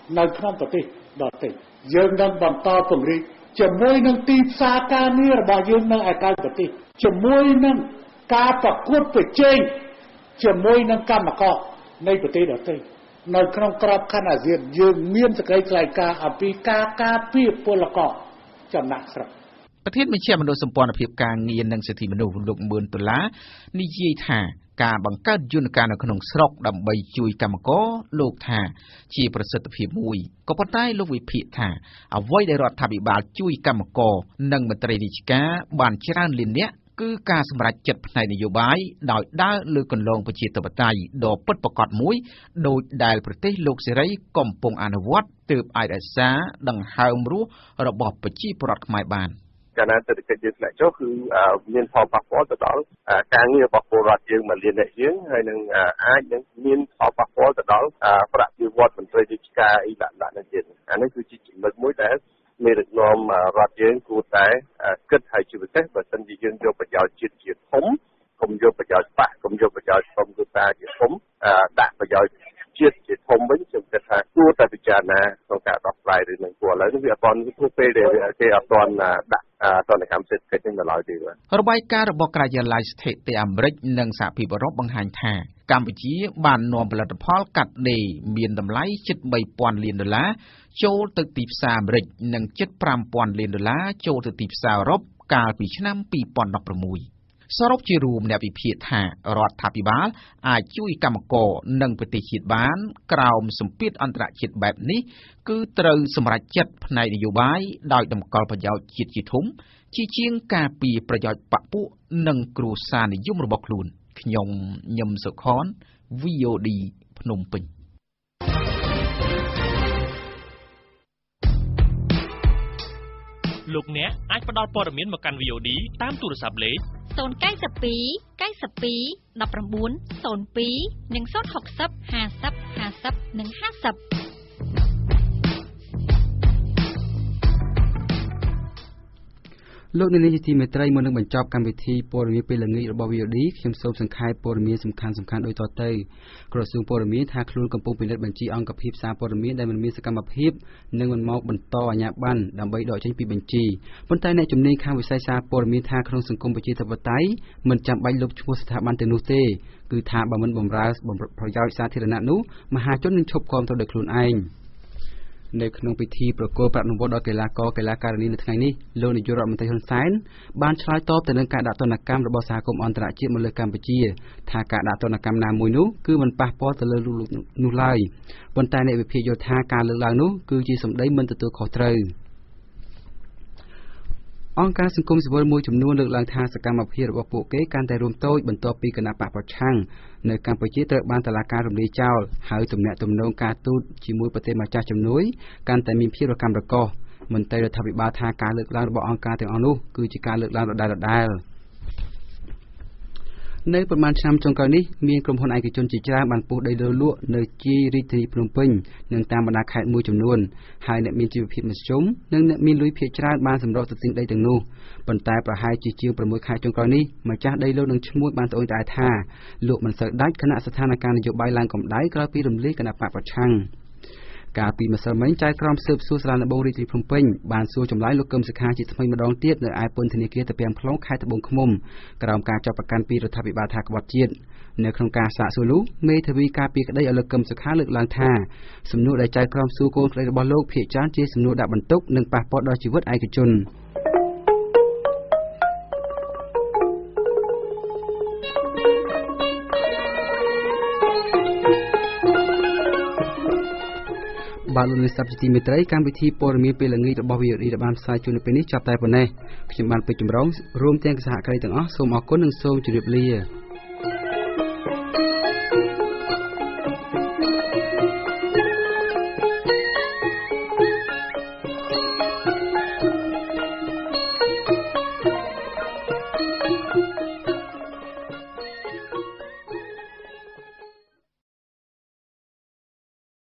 នៅក្នុងប្រទេសដទៃយើងនឹងបន្តពង្រីកជាមួយនឹងទីផ្សារការងាររបស់យើងនៅឯក្រៅប្រទេសជាមួយនឹងការប្រកួតប្រជែងជាមួយនឹងកម្មករនៃប្រទេសដទៃនៅក្នុងក្របខ័ណ្ឌអាស៊ានយើងមានសេចក្តីថ្លែងការណ៍អំពីការការពារពលករចំណាក់ស្រុកប្រធានមជ្ឈមណ្ឌលសម្ព័ន្ធភាពការងារនិងសិទ្ធិមនុស្សលោកមឿនដុល្លារនិយាយថាការបង្កើតយន្តការនៅក្នុងស្រុកដើម្បីជួយកម្មករលោកថាជាប្រសិទ្ធភាពមួយក៏ប៉ុន្តែលោកវិភាគថាអ្វីដែលរដ្ឋាភិបាលជួយកម្មករនិងមន្ត្រីរាជការបានច្រើនលាននាក់គឺការសម្រេចចិត្តផ្នែកនយោបាយដោយដើរលើគន្លងប្រជាធិបតេយ្យដ៏ពិតប្រាកដមួយដោយដែលប្រទេសលោកសេរីកំពុងអនុវត្តទើបអាចរក្សាដង្ហើមរស់របស់ប្រជាពលរដ្ឋខ្មែរបានកាលណាសេដ្ឋកិច្ចយើងធ្លាក់ចុះគឺមានផលប៉ះពាល់ទៅដល់ការងាររបស់ពលរដ្ឋយើងមកលានអ្នកយើងហើយនឹងអាចនឹងមានផលប៉ះពាល់ទៅដល់ប្រតិវត្តមន្ត្រីរាជការអីដាក់ដាក់នៅទៀតអានេះគឺជាចំណុចមួយដែលមេដឹកនាំរដ្ឋយើងគួរតែគិតហើយជាពិសេសបើសិនជាយើងយកប្រយោជន៍ជាតិជាធំកុំយកប្រយោជន៍បកកុំយកប្រយោជន៍ក្រុមគ្រួសារជាធំដាក់ប្រយោជន៍ជាតិជាធំវិញខ្ញុំគិតថាគួរតែពិចារណាក្នុងការដោះស្រាយរឿងនេះព្រោះឥឡូវនេះវាអត់ទាន់ធ្វើពេលដែលគេអត់ទាន់ដាក់ទណ្ឌកម្មសេដ្ឋកិច្ចនេះនៅឡើយទេបាទរបាយការណ៍របស់ការិយាល័យស្ថិតិអាមេរិកនិងសហភាពអឺរ៉ុបបង្ហាញថាកម្ពុជាបាននាំផលិតផលកាត់ដេរមានតម្លៃជិតបីពាន់លានដុល្លារចូលទៅទីផ្សារអាមេរិកនិងជិតប្រាំពាន់លានដុល្លារចូលទៅទីផ្សារអឺរ៉ុបកាលពីឆ្នាំពីរពាន់ដប់ប្រាំមួយសរុបជារួមអ្នកវិភាគថារដ្ឋាភិបាលអាចជួយកម្មករនិងប្រទេសជាតិបានក្រោមសម្ពាធអន្តរជាតិបែបនេះគឺត្រូវសម្រេចចិត្តផ្នែកនយោបាយដោយតម្កល់ប្រយោជន៍ជាតិជាធំជាជាងការពារប្រយោជន៍បព្វពួកនិងគ្រួសារនិយមរបស់ខ្លួនខ្ញុំញឹមសុខន វី អូ ឌី ភ្នំពេញលោកអ្នកអាចផ្ដល់ព័ត៌មានមកកាន់ វី អូ ឌី តាមទូរស័ព្ទលេខศูนย์ เก้า สิบ ปี เก้า สิบ ปี สิบ เก้า ศูนย์ ปี หนึ่ง ศูนย์ หก สิบ ห้า สิบ ห้า สิบ หนึ่ง ห้า สิบលោកនាយកទីមេត្រីមុននឹងបញ្ចប់កម្មវិធីព័ត៌មានពេលល្ងាចរបស់ វី អូ ឌី ខ្ញុំសូមសង្ខេបព័ត៌មានសំខាន់ៗដូចតទៅក្រសួងព័ត៌មានថាខ្លួនកំពុងពិនិត្យបញ្ជីអង្គភាពសារព័ត៌មានដែលមិនមានសកម្មភាពនិងមិនមកបន្តអាជ្ញាប័ណ្ណដើម្បីដកចេញពីបញ្ជីប៉ុន្តែអ្នកជំនាញខាងវិស័យសារព័ត៌មានថាក្នុងសង្គមប្រជាធិបតេយ្យមិនចាំបាច់លុបឈ្មោះស្ថាប័នទាំងនោះទេគឺថាបើមិនបម្រើប្រយោជន៍សាធារណៈនោះមហាជននឹងឈប់គាំទ្រដោយខ្លួនឯងនៅក្នុងពិធីប្រគល់ប្រាក់រង្វាន់ដល់កីឡាករកីឡាការិនីនៅថ្ងៃនេះលោកនាយករដ្ឋមន្ត្រីហ៊ុនសែនបានឆ្លើយតបទៅនឹងការដាក់ទណ្ឌកម្មរបស់សហគមន៍អន្តរជាតិមកលើកម្ពុជាថាការដាក់ទណ្ឌកម្មណាមួយនោះគឺមិនប៉ះពាល់ទៅលើលោកនោះឡើយប៉ុន្តែអ្នកវិភាគយល់ថាការលើកឡើងនោះគឺជាសម្ដីមិនទទួលខុសត្រូវអង្គការសង្គមស៊ីវិលមួយចំនួនលើកឡើងថាសកម្មភាពរបស់ពួកគេកាន់តែរួមតូចបន្ទាប់ពីគណៈបកប្រឆាំងនៅកម្ពុជាត្រូវបានតុលាការរំលាយចោលហើយទំនាក់ទំនងការទូតជាមួយប្រទេសម្ចាស់ជំនួយកាន់តែមានភាពរកាំរកូសមន្ត្រីរដ្ឋាភិបាលថាការលើកឡើងរបស់អង្គការទាំងអស់នោះគឺជាការលើកឡើងដដែលៗនៅប្រមាណឆ្នាំចុងក្រោយនេះមានក្រុមហ៊ុនឯកជនជាច្រើនបានពុះដីលក់នៅជាយរាជធានីភ្នំពេញនិងតាមបណ្ដាខេត្តមួយចំនួនហើយអ្នកមានជីវភាពមធ្យមនិងអ្នកមានលុយភាគច្រើនបានសម្រុកទៅទិញដីទាំងនោះប៉ុន្តែប្រហែលជាជាងប្រាំមួយខែចុងក្រោយនេះម្ចាស់ដីលក់នឹងឈ្មោះបានត្អូញត្អែថាលក់មិនសូវដាច់ខណៈស្ថានភាពនយោបាយឡើងកម្ដៅក្រោយពីរំលាយគណៈបកប្រឆាំងកាលពីម្សិលមិញចៅក្រមស៊ើបសួរសាលាដំបងរាជធានីភ្នំពេញបានសួរចម្លើយលោកកឹមសុខាជាថ្មីម្ដងទៀតនៅឯពន្ធនាគារតាពាំង plong ខេត្តត្បូងឃ្មុំក្រោមការចាប់ប្រកាន់ពីរដ្ឋាភិបាលថាក្បត់ជាតិនៅក្នុងការសាកសួរនោះមេធាវីការពីក្តីឲ្យលោកកឹមសុខាលើកឡើងថាសំណួរដែលចៅក្រមសួរកូនក្តីរបស់លោកភាគច្រើនជាសំណួរដាក់បន្ទុកនិងប៉ះពាល់ដល់ជីវិតឯកជនបាទលោកនាយកទីមេត្រីកម្មវិធីព័ត៌មានពេលល្ងាចរបស់ វី អូ ឌី ដែលបានផ្សាយជូននៅពេលនេះចាប់តែប៉ុណ្ណេះខ្ញុំបានពេជ្រចម្រុងរួមទាំងសហការីទាំងអស់សូមអរគុណនិងសូមជម្រាបលា